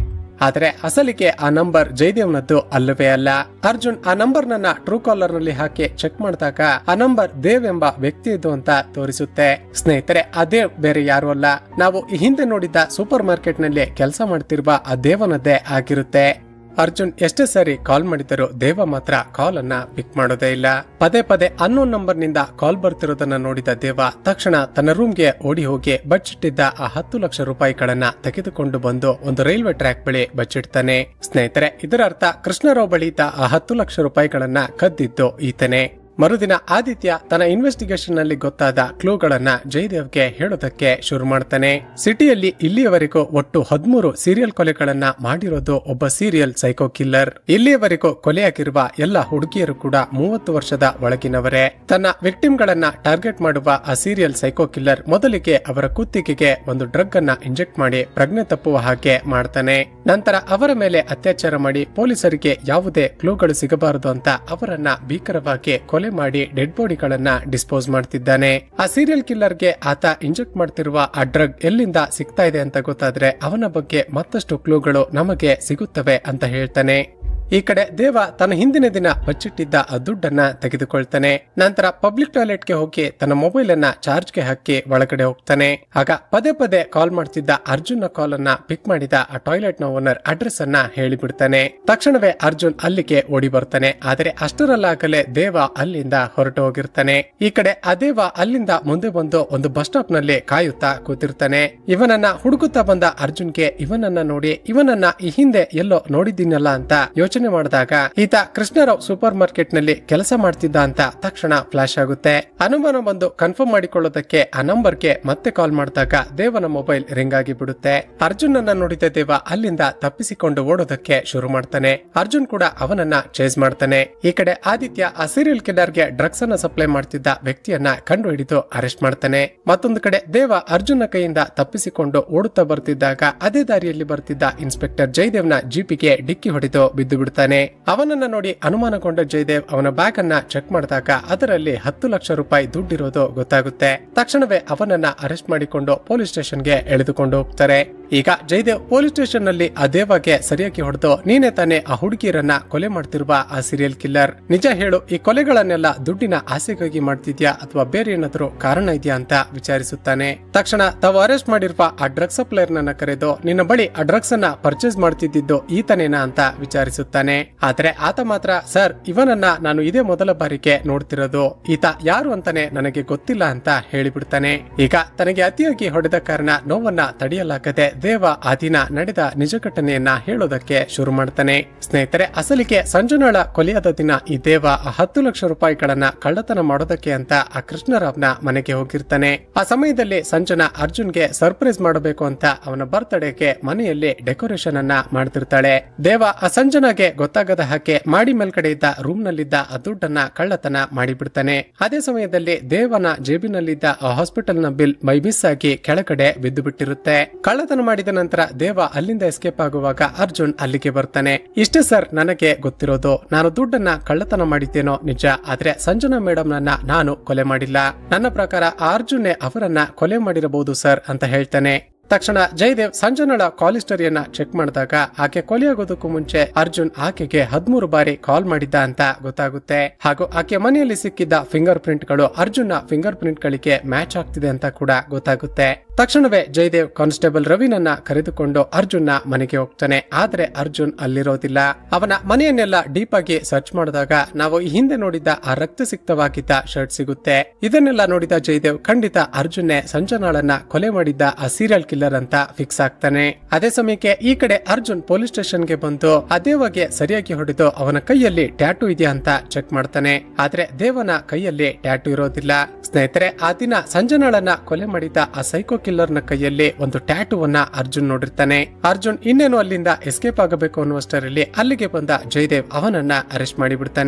ಆದ್ರೆ ಅಸಲಿಗೆ ಆ ನಂಬರ್ ಜಯದೇವ್ನದ್ದು ಅಲ್ಲವೇ ಅಲ್ಲ. ಅರ್ಜುನ್ ಆ ನಂಬರ್ ನನ್ನ ಟ್ರೂ ಕಾಲರ್ ನಲ್ಲಿ ಹಾಕಿ ಚೆಕ್ ಮಾಡಿದಾಗ ಆ ನಂಬರ್ ದೇವ್ ಎಂಬ ವ್ಯಕ್ತಿ ಇದು ಅಂತ ತೋರಿಸುತ್ತೆ. ಸ್ನೇಹಿತರೆ, ಆ ದೇವ್ ಬೇರೆ ಯಾರು ಅಲ್ಲ, ನಾವು ಈ ಹಿಂದೆ ನೋಡಿದ್ದ ಸೂಪರ್ ಮಾರ್ಕೆಟ್ ನಲ್ಲಿ ಕೆಲಸ ಮಾಡ್ತಿರುವ ಆ ದೇವನದ್ದೇ ಆಗಿರುತ್ತೆ. ಅರ್ಜುನ್ ಎಷ್ಟೇ ಸರಿ ಕಾಲ್ ಮಾಡಿದರೂ ದೇವ ಮಾತ್ರ ಕಾಲ್ ಅನ್ನ ಪಿಕ್ ಮಾಡೋದೇ ಇಲ್ಲ. ಪದೇ ಪದೇ ಅನ್ನೋನ್ ನಂಬರ್ ನಿಂದ ಕಾಲ್ ಬರ್ತಿರೋದನ್ನ ನೋಡಿದ ದೇವ ತಕ್ಷಣ ತನ್ನ ರೂಮ್ಗೆ ಓಡಿ ಹೋಗಿ ಬಚ್ಚಿಟ್ಟಿದ್ದ ಆ 10 ಲಕ್ಷ ರೂಪಾಯಿಗಳನ್ನ ತೆಗೆದುಕೊಂಡು ಬಂದು ಒಂದು ರೈಲ್ವೆ ಟ್ರ್ಯಾಕ್ ಬಳಿ ಬಚ್ಚಿಡ್ತಾನೆ. ಸ್ನೇಹಿತರೆ, ಇದರ ಅರ್ಥ ಕೃಷ್ಣರಾವ್ ಬಳಿ ಇದ್ದ ಆ 10 ಲಕ್ಷ ರೂಪಾಯಿಗಳನ್ನ ಕದ್ದಿದ್ದು ಈತನೇ. ಮರುದಿನ ಆದಿತ್ಯ ತನ್ನ ಇನ್ವೆಸ್ಟಿಗೇಷನ್ ನಲ್ಲಿ ಗೊತ್ತಾದ ಕ್ಲೂಗಳನ್ನ ಜಯದೇವ್ಗೆ ಹೇಳೋದಕ್ಕೆ ಶುರು ಮಾಡ್ತಾನೆ. ಸಿಟಿಯಲ್ಲಿ ಇಲ್ಲಿಯವರೆಗೂ ಒಟ್ಟು 13 ಸೀರಿಯಲ್ ಕೊಲೆಗಳನ್ನ ಮಾಡಿರೋದು ಒಬ್ಬ ಸೀರಿಯಲ್ ಸೈಕೋ ಕಿಲ್ಲರ್. ಇಲ್ಲಿಯವರೆಗೂ ಕೊಲೆಯಾಗಿರುವ ಎಲ್ಲ ಹುಡುಗಿಯರು ಕೂಡ 30 ವರ್ಷದ ಒಳಗಿನವರೇ. ತನ್ನ ವಿಕ್ಟಿಮ್ ಗಳನ್ನ ಟಾರ್ಗೆಟ್ ಮಾಡುವ ಆ ಸೀರಿಯಲ್ ಸೈಕೋ ಕಿಲ್ಲರ್ ಮೊದಲಿಗೆ ಅವರ ಕುತ್ತಿಗೆಗೆ ಒಂದು ಡ್ರಗ್ ಅನ್ನ ಇಂಜೆಕ್ಟ್ ಮಾಡಿ ಪ್ರಜ್ಞೆ ತಪ್ಪುವ ಹಾಗೆ ಮಾಡ್ತಾನೆ. ನಂತರ ಅವರ ಮೇಲೆ ಅತ್ಯಾಚಾರ ಮಾಡಿ ಪೊಲೀಸರಿಗೆ ಯಾವುದೇ ಕ್ಲೂಗಳು ಸಿಗಬಾರದು ಅಂತ ಅವರನ್ನ ಭೀಕರವಾಗಿ ಕೊಲೆ ಮಾಡಿ ಡೆಡ್ ಬಾಡಿಗಳನ್ನ ಡಿಸ್ಪೋಸ್ ಮಾಡ್ತಿದ್ದಾನೆ. ಆ ಸೀರಿಯಲ್ ಕಿಲ್ಲರ್ಗೆ ಆತ ಇಂಜೆಕ್ಟ್ ಮಾಡ್ತಿರುವ ಆ ಡ್ರಗ್ ಎಲ್ಲಿಂದ ಸಿಗ್ತಾ ಇದೆ ಅಂತ ಗೊತ್ತಾದ್ರೆ ಅವನ ಬಗ್ಗೆ ಮತ್ತಷ್ಟು ಕ್ಲೂಗಳು ನಮಗೆ ಸಿಗುತ್ತವೆ ಅಂತ ಹೇಳ್ತಾನೆ. ಈ ಕಡೆ ದೇವ ತನ್ನ ಹಿಂದಿನ ದಿನ ಬಚ್ಚಿಟ್ಟಿದ್ದ ಆ ದುಡ್ಡನ್ನ ತೆಗೆದುಕೊಳ್ತಾನೆ. ನಂತರ ಪಬ್ಲಿಕ್ ಟಾಯ್ಲೆಟ್ ಗೆ ಹೋಗಿ ತನ್ನ ಮೊಬೈಲ್ ಅನ್ನ ಚಾರ್ಜ್ ಗೆ ಹಾಕಿ ಒಳಗಡೆ ಹೋಗ್ತಾನೆ. ಆಗ ಪದೇ ಪದೇ ಕಾಲ್ ಮಾಡ್ತಿದ್ದ ಅರ್ಜುನ್ ನ ಕಾಲ್ ಅನ್ನ ಪಿಕ್ ಮಾಡಿದ ಆ ಟಾಯ್ಲೆಟ್ ನ ಓನರ್ ಅಡ್ರೆಸ್ ಅನ್ನ ಹೇಳಿಬಿಡ್ತಾನೆ. ತಕ್ಷಣವೇ ಅರ್ಜುನ್ ಅಲ್ಲಿಗೆ ಓಡಿ ಬರ್ತಾನೆ. ಆದರೆ ಅಷ್ಟರಲ್ಲಾಗಲೇ ದೇವ ಅಲ್ಲಿಂದ ಹೊರಟು ಹೋಗಿರ್ತಾನೆ. ಈ ಕಡೆ ಆ ದೇವ ಅಲ್ಲಿಂದ ಮುಂದೆ ಬಂದು ಒಂದು ಬಸ್ ಸ್ಟಾಪ್ ನಲ್ಲಿ ಕಾಯುತ್ತಾ ಕೂತಿರ್ತಾನೆ. ಇವನನ್ನ ಹುಡುಕುತ್ತಾ ಬಂದ ಅರ್ಜುನ್ಗೆ ಇವನನ್ನ ನೋಡಿ ಇವನನ್ನ ಈ ಹಿಂದೆ ಎಲ್ಲೋ ನೋಡಿದ್ದೀನಲ್ಲ ಅಂತ ಯೋಚನೆ ಮಾಡಿದಾಗ ಈತ ಕೃಷ್ಣರಾವ್ ಸೂಪರ್ ಮಾರ್ಕೆಟ್ ನಲ್ಲಿ ಕೆಲಸ ಮಾಡ್ತಿದ್ದ ಅಂತ ತಕ್ಷಣ ಫ್ಲಾಶ್ ಆಗುತ್ತೆ. ಅನುಮಾನ ಬಂದು ಕನ್ಫರ್ಮ್ ಮಾಡಿಕೊಳ್ಳೋದಕ್ಕೆ ಆ ನಂಬರ್ಗೆ ಮತ್ತೆ ಕಾಲ್ ಮಾಡಿದಾಗ ದೇವನ ಮೊಬೈಲ್ ರಿಂಗ್ ಆಗಿ ಬಿಡುತ್ತೆ. ಅರ್ಜುನ್ ಅನ್ನ ನೋಡಿದ ದೇವ ಅಲ್ಲಿಂದ ತಪ್ಪಿಸಿಕೊಂಡು ಓಡೋದಕ್ಕೆ ಶುರು ಮಾಡ್ತಾನೆ. ಅರ್ಜುನ್ ಕೂಡ ಅವನನ್ನ ಚೇಸ್ ಮಾಡ್ತಾನೆ. ಈ ಕಡೆ ಆದಿತ್ಯ ಆ ಸೀರಿಯಲ್ ಕಿಲ್ಲರ್ಗೆ ಡ್ರಗ್ಸ್ ಅನ್ನ ಸಪ್ಲೈ ಮಾಡ್ತಿದ್ದ ವ್ಯಕ್ತಿಯನ್ನ ಕಂಡು ಹಿಡಿದು ಅರೆಸ್ಟ್ ಮಾಡ್ತಾನೆ. ಮತ್ತೊಂದು ಕಡೆ ದೇವ ಅರ್ಜುನ್ ಕೈಯಿಂದ ತಪ್ಪಿಸಿಕೊಂಡು ಓಡುತ್ತಾ ಬರ್ತಿದ್ದಾಗ ಅದೇ ದಾರಿಯಲ್ಲಿ ಬರ್ತಿದ್ದ ಇನ್ಸ್ಪೆಕ್ಟರ್ ಜಯದೇವ್ನ ಜೀಪಿಗೆ ಡಿಕ್ಕಿ ಹೊಡೆದು ಬಿದ್ದು ಬಿಡ್ತಾನೆ. ಅವನನ್ನ ನೋಡಿ ಅನುಮಾನಗೊಂಡ ಜಯದೇವ್ ಅವನ ಬ್ಯಾಗ್ ಅನ್ನ ಚೆಕ್ ಮಾಡಿದಾಗ ಅದರಲ್ಲಿ 10 ಲಕ್ಷ ರೂಪಾಯಿ ದುಡ್ಡಿರೋದು ಗೊತ್ತಾಗುತ್ತೆ. ತಕ್ಷಣವೇ ಅವನನ್ನ ಅರೆಸ್ಟ್ ಮಾಡಿಕೊಂಡು ಪೊಲೀಸ್ ಸ್ಟೇಷನ್ಗೆ ಎಳೆದುಕೊಂಡು ಹೋಗ್ತಾರೆ. ಈಗ ಜಯದೇವ್ ಪೊಲೀಸ್ ಸ್ಟೇಷನ್ ನಲ್ಲಿ ಆ ದೇವಗೆ ಸರಿಯಾಗಿ ಹೊಡೆದು ನೀನೇ ತಾನೇ ಆ ಹುಡುಗಿಯರನ್ನ ಕೊಲೆ ಮಾಡ್ತಿರುವ ಆ ಸೀರಿಯಲ್ ಕಿಲ್ಲರ್, ನಿಜ ಹೇಳು, ಈ ಕೊಲೆಗಳನ್ನೆಲ್ಲ ದುಡ್ಡಿನ ಆಸೆಗಾಗಿ ಮಾಡ್ತಿದ್ಯಾ ಅಥವಾ ಬೇರೆ ಏನಾದ್ರೂ ಕಾರಣ ಇದೆಯಾ ಅಂತ ವಿಚಾರಿಸುತ್ತಾನೆ. ತಕ್ಷಣ ತಾವು ಅರೆಸ್ಟ್ ಮಾಡಿರುವ ಆ ಡ್ರಗ್ಸ್ ಸಪ್ಲೈಯರ್ ನನ್ನ ಕರೆದು ನಿನ್ನ ಬಳಿ ಆ ಡ್ರಗ್ಸ್ ಅನ್ನ ಪರ್ಚೇಸ್ ಮಾಡ್ತಿದ್ದು ಈತನೇನಾ ಅಂತ ವಿಚಾರಿಸುತ್ತಾನೆ. ಆದ್ರೆ ಆತ ಮಾತ್ರ ಸರ್, ಇವನನ್ನ ನಾನು ಇದೇ ಮೊದಲ ಬಾರಿಗೆ ನೋಡ್ತಿರೋದು, ಈತ ಯಾರು ಅಂತಾನೆ ನನಗೆ ಗೊತ್ತಿಲ್ಲ ಅಂತ ಹೇಳಿಬಿಡ್ತಾನೆ. ಈಗ ತನಗೆ ಅತಿಯಾಗಿ ಹೊಡೆದ ಕಾರಣ ನೋವನ್ನ ತಡೆಯಲಾಗದೆ ದೇವ ಆ ದಿನ ನಡೆದ ನಿಜ ಘಟನೆಯನ್ನ ಹೇಳೋದಕ್ಕೆ ಶುರು ಮಾಡ್ತಾನೆ. ಸ್ನೇಹಿತರೆ, ಅಸಲಿಗೆ ಸಂಜನಾಳ ಕೊಲೆಯಾದ ದಿನ ಈ ದೇವ ಆ 10 ಲಕ್ಷ ರೂಪಾಯಿಗಳನ್ನ ಕಳ್ಳತನ ಮಾಡೋದಕ್ಕೆ ಅಂತ ಆ ಕೃಷ್ಣರಾವ್ನ ಮನೆಗೆ ಹೋಗಿರ್ತಾನೆ. ಆ ಸಮಯದಲ್ಲಿ ಸಂಜನಾ ಅರ್ಜುನ್ಗೆ ಸರ್ಪ್ರೈಸ್ ಮಾಡಬೇಕು ಅಂತ ಅವನ ಬರ್ತ್ಡೇಗೆ ಮನೆಯಲ್ಲಿ ಡೆಕೋರೇಷನ್ ಅನ್ನ ಮಾಡ್ತಿರ್ತಾಳೆ. ದೇವ ಆ ಸಂಜನಾಗೆ ಗೊತ್ತಾಗದ ಹಾಗೆ ಮಾಡಿ ಮೇಲ್ಗಡೆ ಇದ್ದ ರೂಮ್ ನಲ್ಲಿದ್ದ ಆ ದುಡ್ಡನ್ನ ಕಳ್ಳತನ ಮಾಡಿಬಿಡ್ತಾನೆ. ಅದೇ ಸಮಯದಲ್ಲಿ ದೇವನ ಜೇಬಿನಲ್ಲಿದ್ದ ಆ ಹಾಸ್ಪಿಟಲ್ ನ ಬಿಲ್ ಬೈ ಮಿಸ್ ಆಗಿ ಕೆಳಗಡೆ ಬಿದ್ದು ಬಿಟ್ಟಿರುತ್ತೆ. ಕಳ್ಳತನ ಮಾಡಿದ ನಂತರ ದೇವ ಅಲ್ಲಿಂದ ಎಸ್ಕೇಪ್ ಆಗುವಾಗ ಅರ್ಜುನ್ ಅಲ್ಲಿಗೆ ಬರ್ತಾನೆ. ಇಷ್ಟೇ ಸರ್ ನನಗೆ ಗೊತ್ತಿರೋದು, ನಾನು ದುಡ್ಡನ್ನ ಕಳ್ಳತನ ಮಾಡಿದ್ದೇನೋ ನಿಜ, ಆದ್ರೆ ಸಂಜನಾ ಮೇಡಮ್ ನನ್ನ ನಾನು ಕೊಲೆ ಮಾಡಿಲ್ಲ. ನನ್ನ ಪ್ರಕಾರ ಅರ್ಜುನ್ ಅವರನ್ನ ಕೊಲೆ ಮಾಡಿರಬಹುದು ಸರ್ ಅಂತ ಹೇಳ್ತಾನೆ. ತಕ್ಷಣ ಜಯದೇವ್ ಸಂಜನಾಳ ಕಾಲ್ ಹಿಸ್ಟರಿಯನ್ನ ಚೆಕ್ ಮಾಡಿದಾಗ ಆಕೆ ಕೊಲೆಯಾಗೋದಕ್ಕೂ ಮುಂಚೆ ಅರ್ಜುನ್ ಆಕೆಗೆ 13 ಬಾರಿ ಕಾಲ್ ಮಾಡಿದ್ದ ಅಂತ ಗೊತ್ತಾಗುತ್ತೆ. ಹಾಗೂ ಆಕೆ ಮನೆಯಲ್ಲಿ ಸಿಕ್ಕಿದ್ದ ಫಿಂಗರ್ ಪ್ರಿಂಟ್ ಗಳು ಅರ್ಜುನ್ ಫಿಂಗರ್ ಪ್ರಿಂಟ್ ಗಳಿಗೆ ಮ್ಯಾಚ್ ಆಗ್ತಿದೆ ಅಂತ ಕೂಡ ಗೊತ್ತಾಗುತ್ತೆ. ತಕ್ಷಣವೇ ಜಯದೇವ್ ಕಾನ್ಸ್ಟೇಬಲ್ ರವಿನನ್ನ ಕರೆದುಕೊಂಡು ಅರ್ಜುನ್ ಮನೆಗೆ ಹೋಗ್ತಾನೆ. ಆದ್ರೆ ಅರ್ಜುನ್ ಅಲ್ಲಿರೋದಿಲ್ಲ. ಅವನ ಮನೆಯನ್ನೆಲ್ಲ ಡೀಪ್ ಆಗಿ ಸರ್ಚ್ ಮಾಡಿದಾಗ ನಾವು ಈ ಹಿಂದೆ ನೋಡಿದ್ದ ಆ ರಕ್ತಸಿಕ್ತವಾಗಿದ್ದ ಶರ್ಟ್ ಸಿಗುತ್ತೆ. ಇದನ್ನೆಲ್ಲ ನೋಡಿದ ಜಯದೇವ್ ಖಂಡಿತ ಅರ್ಜುನ್ ಸಂಜನಾಳನ್ನ ಕೊಲೆ ಮಾಡಿದ್ದ ಆ ಸೀರಿಯಲ್ ಕಿಲ್ಲರ್ ಅಂತ ಫಿಕ್ಸ್ ಆಗ್ತಾನೆ. ಅದೇ ಸಮಯಕ್ಕೆ ಈ ಕಡೆ ಅರ್ಜುನ್ ಪೊಲೀಸ್ ಸ್ಟೇಷನ್ ಗೆ ಬಂದು ಆ ದೇವಗೆ ಸರಿಯಾಗಿ ಹೊಡೆದು ಅವನ ಕೈಯಲ್ಲಿ ಟ್ಯಾಟೂ ಇದೆಯಾ ಅಂತ ಚೆಕ್ ಮಾಡ್ತಾನೆ. ಆದ್ರೆ ದೇವನ ಕೈಯಲ್ಲಿ ಟ್ಯಾಟೂ ಇರೋದಿಲ್ಲ. ಸ್ನೇಹಿತರೆ, ಆ ದಿನ ಸಂಜನಾಳನ್ನ ಕೊಲೆ ಮಾಡಿದ ಆ ಸೈಕೋ ಕಿಲ್ಲರ್ ನ ಕೈಯಲ್ಲಿ ಒಂದು ಟ್ಯಾಟೂವನ್ನ ಅರ್ಜುನ್ ನೋಡಿರ್ತಾನೆ. ಅರ್ಜುನ್ ಇನ್ನೇನು ಅಲ್ಲಿಂದ ಎಸ್ಕೇಪ್ ಆಗಬೇಕು ಅನ್ನುವಷ್ಟರಲ್ಲಿ ಅಲ್ಲಿಗೆ ಬಂದ ಜಯದೇವ್ ಅವನನ್ನ ಅರೆಸ್ಟ್ ಮಾಡಿಬಿಡ್ತಾನೆ.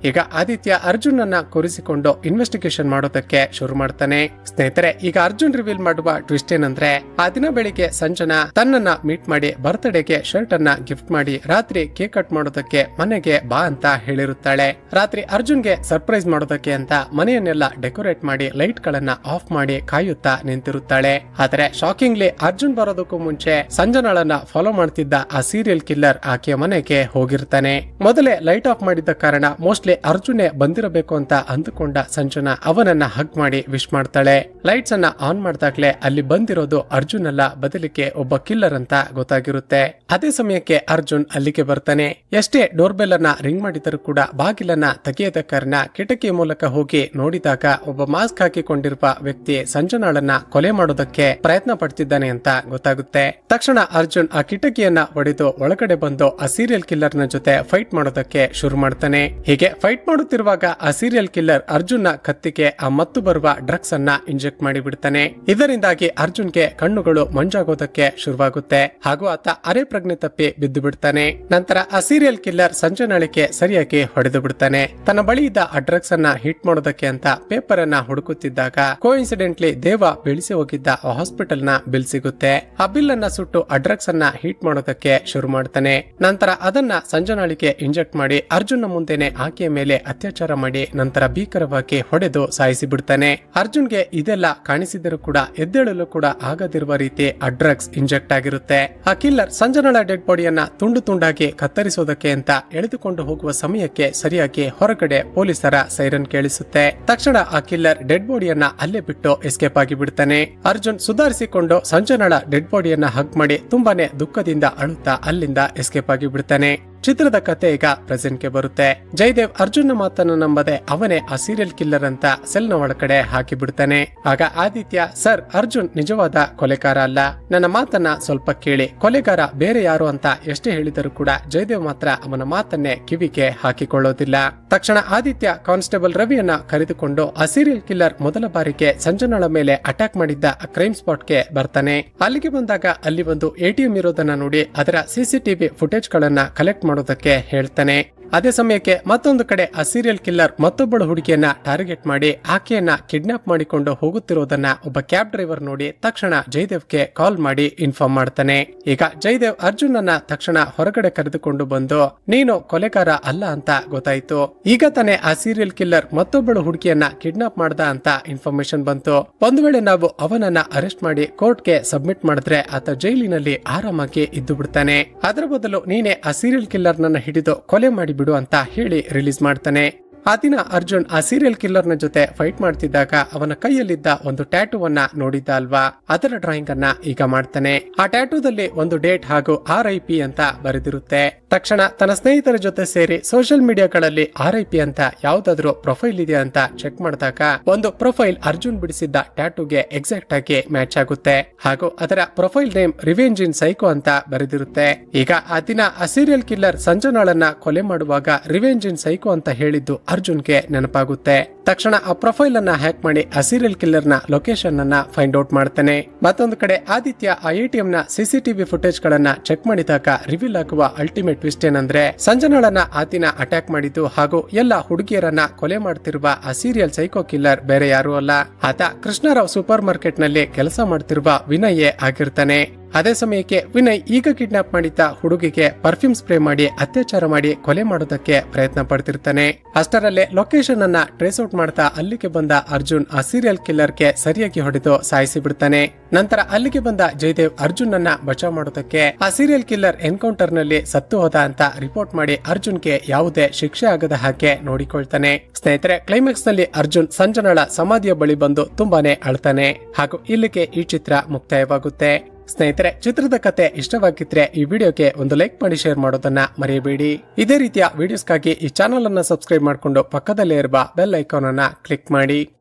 ಈಗ ಆದಿತ್ಯ ಅರ್ಜುನ್ ಅನ್ನ ಕೂರಿಸಿಕೊಂಡು ಇನ್ವೆಸ್ಟಿಗೇಷನ್ ಮಾಡೋದಕ್ಕೆ ಶುರು ಮಾಡ್ತಾನೆ. ಸ್ನೇಹಿತರೆ, ಈಗ ಅರ್ಜುನ್ ರಿವೀಲ್ ಮಾಡುವ ಟ್ವಿಸ್ಟ್ ಏನಂದ್ರೆ, ಆ ದಿನ ಬೆಳಿಗ್ಗೆ ಸಂಜನಾ ತನ್ನನ್ನ ಮೀಟ್ ಮಾಡಿ ಬರ್ತ್ಡೇಗೆ ಶರ್ಟ್ ಅನ್ನ ಗಿಫ್ಟ್ ಮಾಡಿ ರಾತ್ರಿ ಕೇಕ್ ಕಟ್ ಮಾಡೋದಕ್ಕೆ ಮನೆಗೆ ಬಾ ಅಂತ ಹೇಳಿರುತ್ತಾಳೆ. ರಾತ್ರಿ ಅರ್ಜುನ್ಗೆ ಸರ್ಪ್ರೈಸ್ ಮಾಡೋದಕ್ಕೆ ಅಂತ ಮನೆಯನ್ನೆಲ್ಲ ಡೆಕೋರೇಟ್ ಮಾಡಿ ಲೈಟ್ ಗಳನ್ನ ಆಫ್ ಮಾಡಿ ಕಾಯುತ್ತಾ ನಿಂತಿರುತ್ತಾಳೆ. ಆದರೆ ಶಾಕಿಂಗ್ಲಿ ಅರ್ಜುನ್ ಬರೋದಕ್ಕೂ ಮುಂಚೆ ಸಂಜನಾಳನ್ನ ಫಾಲೋ ಮಾಡ್ತಿದ್ದ ಆ ಸೀರಿಯಲ್ ಕಿಲ್ಲರ್ ಆಕೆಯ ಮನೆಗೆ ಹೋಗಿರ್ತಾನೆ. ಮೊದಲೇ ಲೈಟ್ ಆಫ್ ಮಾಡಿದ ಕಾರಣ ಮೋಸ್ಟ್ಲಿ ಅರ್ಜುನೇ ಬಂದಿರಬೇಕು ಅಂತ ಅಂದುಕೊಂಡ ಸಂಜನಾ ಅವನನ್ನ ಹಗ್ ಮಾಡಿ ವಿಶ್ ಮಾಡ್ತಾಳೆ. ಲೈಟ್ಸ್ ಅನ್ನ ಆನ್ ಮಾಡಿದಾಗ್ಲೇ ಅಲ್ಲಿ ಬಂದಿರೋದು ಅರ್ಜುನ್ ಅಲ್ಲ, ಬದಲಿಗೆ ಒಬ್ಬ ಕಿಲ್ಲರ್ ಅಂತ ಗೊತ್ತಾಗಿರುತ್ತೆ. ಅದೇ ಸಮಯಕ್ಕೆ ಅರ್ಜುನ್ ಅಲ್ಲಿಗೆ ಬರ್ತಾನೆ. ಎಷ್ಟೇ ಡೋರ್ ಬೆಲ್ ಅನ್ನ ರಿಂಗ್ ಮಾಡಿದರೂ ಕೂಡ ಬಾಗಿಲನ್ನ ತೆಗೆಯದ ಕಾರಣ ಕಿಟಕಿ ಮೂಲಕ ಹೋಗಿ ನೋಡಿದಾಗ ಒಬ್ಬ ಮಾಸ್ಕ್ ಹಾಕಿಕೊಂಡಿರುವ ವ್ಯಕ್ತಿ ಸಂಜನಾಳನ್ನ ಕೊಲೆ ಮಾಡೋದಕ್ಕೆ ಪ್ರಯತ್ನ ಪಡ್ತಿದ್ದಾನೆ ಅಂತ ಗೊತ್ತಾಗುತ್ತೆ. ತಕ್ಷಣ ಅರ್ಜುನ್ ಆ ಕಿಟಕಿಯನ್ನ ಒಡೆದು ಒಳಗಡೆ ಬಂದು ಆ ಸೀರಿಯಲ್ ಕಿಲ್ಲರ್ ನ ಜೊತೆ ಫೈಟ್ ಮಾಡೋದಕ್ಕೆ ಶುರು ಮಾಡ್ತಾನೆ. ಹೀಗೆ ಫೈಟ್ ಮಾಡುತ್ತಿರುವಾಗ ಆ ಸೀರಿಯಲ್ ಕಿಲ್ಲರ್ ಅರ್ಜುನ್ ನ ಕತ್ತಿಗೆ ಆ ಮತ್ತು ಬರುವ ಡ್ರಗ್ಸ್ ಅನ್ನ ಇಂಜೆಕ್ಟ್ ಮಾಡಿ ಬಿಡ್ತಾನೆ. ಇದರಿಂದಾಗಿ ಅರ್ಜುನ್ಗೆ ಕಣ್ಣುಗಳು ಮಂಜಾಗೋದಕ್ಕೆ ಶುರುವಾಗುತ್ತೆ ಹಾಗೂ ಆತ ಅರೆ ಪ್ರಜ್ಞೆ ತಪ್ಪಿ ಬಿದ್ದು ಬಿಡ್ತಾನೆ. ನಂತರ ಆ ಸೀರಿಯಲ್ ಕಿಲ್ಲರ್ ಸಂಜನಾಳಿಗೆ ಸರಿಯಾಗಿ ಹೊಡೆದು ಬಿಡ್ತಾನೆ. ತನ್ನ ಬಳಿ ಇದ್ದ ಆ ಡ್ರಗ್ಸ್ ಅನ್ನ ಹಿಟ್ ಮಾಡೋದಕ್ಕೆ ಅಂತ ಪೇಪರ್ ಅನ್ನ ಹುಡುಕುತ್ತಿದ್ದಾಗ ಕೋಇನ್ಸಿಡೆಂಟ್ಲಿ ದೇವ ಬೆಳೆಸಿ ಹೋಗಿದ್ದ ಆ ಹಾಸ್ಪಿಟಲ್ ನ ಬಿಲ್ ಸಿಗುತ್ತೆ. ಆ ಬಿಲ್ ಅನ್ನ ಸುಟ್ಟು ಆ ಡ್ರಗ್ಸ್ ಅನ್ನ ಹೀಟ್ ಮಾಡೋದಕ್ಕೆ ಶುರು ಮಾಡ್ತಾನೆ. ನಂತರ ಅದನ್ನ ಸಂಜನಾಳಿಗೆ ಇಂಜೆಕ್ಟ್ ಮಾಡಿ ಅರ್ಜುನ್ ಮುಂದೆನೆ ಆಕೆಯ ಮೇಲೆ ಅತ್ಯಾಚಾರ ಮಾಡಿ ನಂತರ ಭೀಕರವಾಗಿ ಹೊಡೆದು ಸಾಯಿಸಿ ಬಿಡ್ತಾನೆ. ಅರ್ಜುನ್ಗೆ ಇದೆಲ್ಲ ಕಾಣಿಸಿದರೂ ಕೂಡ ಎದ್ದೇಳಲು ಕೂಡ ಆಗದಿರುವ ರೀತಿ ಆ ಡ್ರಗ್ಸ್ ಇಂಜೆಕ್ಟ್ ಆಗಿರುತ್ತೆ. ಆ ಕಿಲ್ಲರ್ ಸಂಜನಾಳ ಡೆಡ್ ಬಾಡಿಯನ್ನ ತುಂಡು ತುಂಡಾಗಿ ಕತ್ತರಿಸೋದಕ್ಕೆ ಅಂತ ಎಳೆದುಕೊಂಡು ಹೋಗುವ ಸಮಯಕ್ಕೆ ಸರಿಯಾಗಿ ಹೊರಗಡೆ ಪೊಲೀಸರ ಸೈರನ್ ಕೇಳಿಸುತ್ತೆ. ತಕ್ಷಣ ಆ ಕಿಲ್ಲರ್ ಡೆಡ್ ಬಾಡಿಯನ್ನ ಅಲ್ಲೇ ಬಿಟ್ಟು ಎಸ್ಕೇಪ್ ಆಗಿ ಬಿಡ್ತಾನೆ. ಅರ್ಜುನ್ ಸುಧಾರಿಸಿಕೊಂಡು ಸಂಜನಾಳ ಡೆಡ್ ಬಾಡಿಯನ್ನ ಹಗ್ ಮಾಡಿ ತುಂಬಾನೇ ದುಃಖದಿಂದ ಅಳುತ್ತಾ ಅಲ್ಲಿಂದ ಎಸ್ಕೇಪ್ ಆಗಿ ಬಿಡ್ತಾನೆ. ಚಿತ್ರದ ಕತೆ ಈಗ ಪ್ರೆಸೆಂಟ್ ಗೆ ಬರುತ್ತೆ. ಜಯದೇವ್ ಅರ್ಜುನ್ ಮಾತನ್ನು ನಂಬದೆ ಅವನೇ ಆ ಸೀರಿಯಲ್ ಕಿಲ್ಲರ್ ಅಂತ ಸೆಲ್ ನ ಒಳಗಡೆ ಹಾಕಿ ಬಿಡ್ತಾನೆ. ಆಗ ಆದಿತ್ಯ, ಸರ್, ಅರ್ಜುನ್ ನಿಜವಾದ ಕೊಲೆಗಾರ ಅಲ್ಲ, ನನ್ನ ಮಾತನ್ನ ಸ್ವಲ್ಪ ಕೇಳಿ, ಕೊಲೆಗಾರ ಬೇರೆ ಯಾರು ಅಂತ ಎಷ್ಟೇ ಹೇಳಿದರೂ ಕೂಡ ಜಯದೇವ್ ಮಾತ್ರ ಅವನ ಮಾತನ್ನೇ ಕಿವಿಗೆ ಹಾಕಿಕೊಳ್ಳೋದಿಲ್ಲ. ತಕ್ಷಣ ಆದಿತ್ಯ ಕಾನ್ಸ್ಟೇಬಲ್ ರವಿಯನ್ನ ಕರೆದುಕೊಂಡು ಆ ಸೀರಿಯಲ್ ಕಿಲ್ಲರ್ ಮೊದಲ ಬಾರಿಗೆ ಸಂಜನಾಳ ಮೇಲೆ ಅಟ್ಯಾಕ್ ಮಾಡಿದ್ದ ಕ್ರೈಮ್ ಸ್ಪಾಟ್ ಗೆ ಬರ್ತಾನೆ. ಅಲ್ಲಿಗೆ ಬಂದಾಗ ಅಲ್ಲಿ ಒಂದು ಎಟಿಎಂ ಇರೋದನ್ನ ನೋಡಿ ಅದರ ಸಿಸಿಟಿವಿ ಫುಟೇಜ್ ಗಳನ್ನ ಕಲೆಕ್ಟ್ ಮಾಡೋದಕ್ಕೆ ಹೇಳ್ತಾನೆ. ಅದೇ ಸಮಯಕ್ಕೆ ಮತ್ತೊಂದು ಕಡೆ ಆ ಸೀರಿಯಲ್ ಕಿಲ್ಲರ್ ಮತ್ತೊಬ್ಬಳು ಹುಡುಗಿಯನ್ನ ಟಾರ್ಗೆಟ್ ಮಾಡಿ ಆಕೆಯನ್ನ ಕಿಡ್ನಾಪ್ ಮಾಡಿಕೊಂಡು ಹೋಗುತ್ತಿರುವುದನ್ನ ಒಬ್ಬ ಕ್ಯಾಬ್ ಡ್ರೈವರ್ ನೋಡಿ ತಕ್ಷಣ ಜಯದೇವ್ಗೆ ಕಾಲ್ ಮಾಡಿ ಇನ್ಫಾರ್ಮ್ ಮಾಡ್ತಾನೆ. ಈಗ ಜಯದೇವ್ ಅರ್ಜುನ್ ಅನ್ನ ತಕ್ಷಣ ಹೊರಗಡೆ ಕರೆದುಕೊಂಡು ಬಂದು, ನೀನು ಕೊಲೆಗಾರ ಅಲ್ಲ ಅಂತ ಗೊತ್ತಾಯ್ತು, ಈಗ ತಾನೇ ಆ ಸೀರಿಯಲ್ ಕಿಲ್ಲರ್ ಮತ್ತೊಬ್ಬಳು ಹುಡುಗಿಯನ್ನ ಕಿಡ್ನಾಪ್ ಮಾಡ್ದ ಅಂತ ಇನ್ಫಾರ್ಮೇಶನ್ ಬಂತು. ಒಂದು ವೇಳೆ ನಾವು ಅವನನ್ನ ಅರೆಸ್ಟ್ ಮಾಡಿ ಕೋರ್ಟ್ಗೆ ಸಬ್ಮಿಟ್ ಮಾಡಿದ್ರೆ ಆತ ಜೈಲಿನಲ್ಲಿ ಆರಾಮಾಗಿ ಇದ್ದು ಬಿಡ್ತಾನೆ. ಅದರ ಬದಲು ನೀನೇ ಆ ಸೀರಿಯಲ್ ಕಿಲ್ಲರ್ ನನ್ನ ಹಿಡಿದು ಕೊಲೆ ಮಾಡಿ ಬಿಡು ಅಂತ ಹೇಳಿ ರಿಲೀಸ್ ಮಾಡ್ತಾನೆ. ಆ ದಿನ ಅರ್ಜುನ್ ಆ ಸೀರಿಯಲ್ ಕಿಲ್ಲರ್ ನ ಜೊತೆ ಫೈಟ್ ಮಾಡ್ತಿದ್ದಾಗ ಅವನ ಕೈಯಲ್ಲಿದ್ದ ಒಂದು ಟ್ಯಾಟೂವನ್ನ ನೋಡಿದ್ದ ಅಲ್ವಾ, ಅದರ ಡ್ರಾಯಿಂಗ್ ಅನ್ನ ಈಗ ಮಾಡ್ತಾನೆ. ಆ ಟ್ಯಾಟೂದಲ್ಲಿ ಒಂದು ಡೇಟ್ ಹಾಗೂ RIP ಅಂತ ಬರೆದಿರುತ್ತೆ. ತಕ್ಷಣ ತನ್ನ ಸ್ನೇಹಿತರ ಜೊತೆ ಸೇರಿ ಸೋಷಿಯಲ್ ಮೀಡಿಯಾಗಳಲ್ಲಿ RIP ಅಂತ ಯಾವ್ದಾದ್ರು ಪ್ರೊಫೈಲ್ ಇದೆಯಾ ಅಂತ ಚೆಕ್ ಮಾಡಿದಾಗ ಒಂದು ಪ್ರೊಫೈಲ್ ಅರ್ಜುನ್ ಬಿಡಿಸಿದ್ದ ಟ್ಯಾಟೂಗೆ ಎಕ್ಸಾಕ್ಟ್ ಆಗಿ ಮ್ಯಾಚ್ ಆಗುತ್ತೆ ಹಾಗೂ ಅದರ profile name revenge in psycho ಅಂತ ಬರೆದಿರುತ್ತೆ. ಈಗ ಆ ದಿನ ಆ ಸೀರಿಯಲ್ ಕಿಲ್ಲರ್ ಸಂಜನಾಳನ್ನ ಕೊಲೆ ಮಾಡುವಾಗ ರಿವೆಂಜ್ ಇನ್ ಸೈಕೋ ಅಂತ ಹೇಳಿದ್ದು ಅರ್ಜುನ್ಗೆ ನೆನಪಾಗುತ್ತೆ. ತಕ್ಷಣ ಆ ಪ್ರೊಫೈಲ್ ಅನ್ನ ಹ್ಯಾಕ್ ಮಾಡಿ ಆ ಸೀರಿಯಲ್ ಕಿಲ್ಲರ್ ನ ಲೊಕೇಶನ್ ಅನ್ನ ಫೈಂಡ್ ಔಟ್ ಮಾಡ್ತಾನೆ. ಮತ್ತೊಂದು ಕಡೆ ಆದಿತ್ಯ ಆ ಎಟಿಎಂ ನ ಸಿಸಿಟಿವಿ ಫುಟೇಜ್ ಗಳನ್ನ ಚೆಕ್ ಮಾಡಿದಾಗ ರಿವೀಲ್ ಆಗುವ ಅಲ್ಟಿಮೇಟ್ ಟ್ವಿಸ್ಟ್ ಏನಂದ್ರೆ, ಸಂಜನಾಳನ್ನ ಆ ದಿನ ಅಟ್ಯಾಕ್ ಮಾಡಿದ್ದು ಹಾಗೂ ಎಲ್ಲ ಹುಡುಗಿಯರನ್ನ ಕೊಲೆ ಮಾಡ್ತಿರುವ ಆ ಸೀರಿಯಲ್ ಸೈಕೋ ಕಿಲ್ಲರ್ ಬೇರೆ ಯಾರು ಅಲ್ಲ, ಆತ ಕೃಷ್ಣರಾವ್ ಸೂಪರ್ ಮಾರ್ಕೆಟ್ ನಲ್ಲಿ ಕೆಲಸ ಮಾಡ್ತಿರುವ ವಿನಯೇ ಆಗಿರ್ತಾನೆ. ಅದೇ ಸಮಯಕ್ಕೆ ವಿನಯ್ ಈಗ ಕಿಡ್ನಾಪ್ ಮಾಡಿದ್ದ ಹುಡುಗಿಗೆ ಪರ್ಫ್ಯೂಮ್ ಸ್ಪ್ರೇ ಮಾಡಿ ಅತ್ಯಾಚಾರ ಮಾಡಿ ಕೊಲೆ ಮಾಡೋದಕ್ಕೆ ಪ್ರಯತ್ನ ಪಡ್ತಿರ್ತಾನೆ. ಅಷ್ಟರಲ್ಲೇ ಲೊಕೇಶನ್ ಅನ್ನ ಟ್ರೇಸ್ ಔಟ್ ಮಾಡ್ತಾ ಅಲ್ಲಿಗೆ ಬಂದ ಅರ್ಜುನ್ ಆ ಸೀರಿಯಲ್ ಕಿಲ್ಲರ್ಗೆ ಸರಿಯಾಗಿ ಹೊಡೆದು ಸಾಯಿಸಿ ಬಿಡ್ತಾನೆ. ನಂತರ ಅಲ್ಲಿಗೆ ಬಂದ ಜಯದೇವ್ ಅರ್ಜುನ್ ಅನ್ನ ಬಚಾವ್ ಮಾಡೋದಕ್ಕೆ ಆ ಸೀರಿಯಲ್ ಕಿಲ್ಲರ್ ಎನ್ಕೌಂಟರ್ ನಲ್ಲಿ ಸತ್ತು ಹೋದ ಅಂತ ರಿಪೋರ್ಟ್ ಮಾಡಿ ಅರ್ಜುನ್ಗೆ ಯಾವುದೇ ಶಿಕ್ಷೆ ಆಗದ ಹಾಗೆ ನೋಡಿಕೊಳ್ತಾನೆ. ಸ್ನೇಹಿತರೆ, ಕ್ಲೈಮ್ಯಾಕ್ಸ್ ನಲ್ಲಿ ಅರ್ಜುನ್ ಸಂಜನಾಳ ಸಮಾಧಿಯ ಬಳಿ ಬಂದು ತುಂಬಾನೇ ಅಳ್ತಾನೆ ಹಾಗೂ ಇಲ್ಲಿಗೆ ಈ ಚಿತ್ರ ಮುಕ್ತಾಯವಾಗುತ್ತೆ. ಸ್ನೇಹಿತರೆ, ಚಿತ್ರದ ಕತೆ ಇಷ್ಟವಾಗಿದ್ರೆ ಈ ವಿಡಿಯೋಗೆ ಒಂದು ಲೈಕ್ ಮಾಡಿ ಶೇರ್ ಮಾಡೋದನ್ನ ಮರೆಯಬೇಡಿ. ಇದೇ ರೀತಿಯ ವಿಡಿಯೋಸ್ಗಾಗಿ ಈ ಚಾನೆಲ್ ಅನ್ನ ಸಬ್ಸ್ಕ್ರೈಬ್ ಮಾಡಿಕೊಂಡು ಪಕ್ಕದಲ್ಲೇ ಇರುವ ಬೆಲ್ ಐಕಾನ್ ಅನ್ನ ಕ್ಲಿಕ್ ಮಾಡಿ.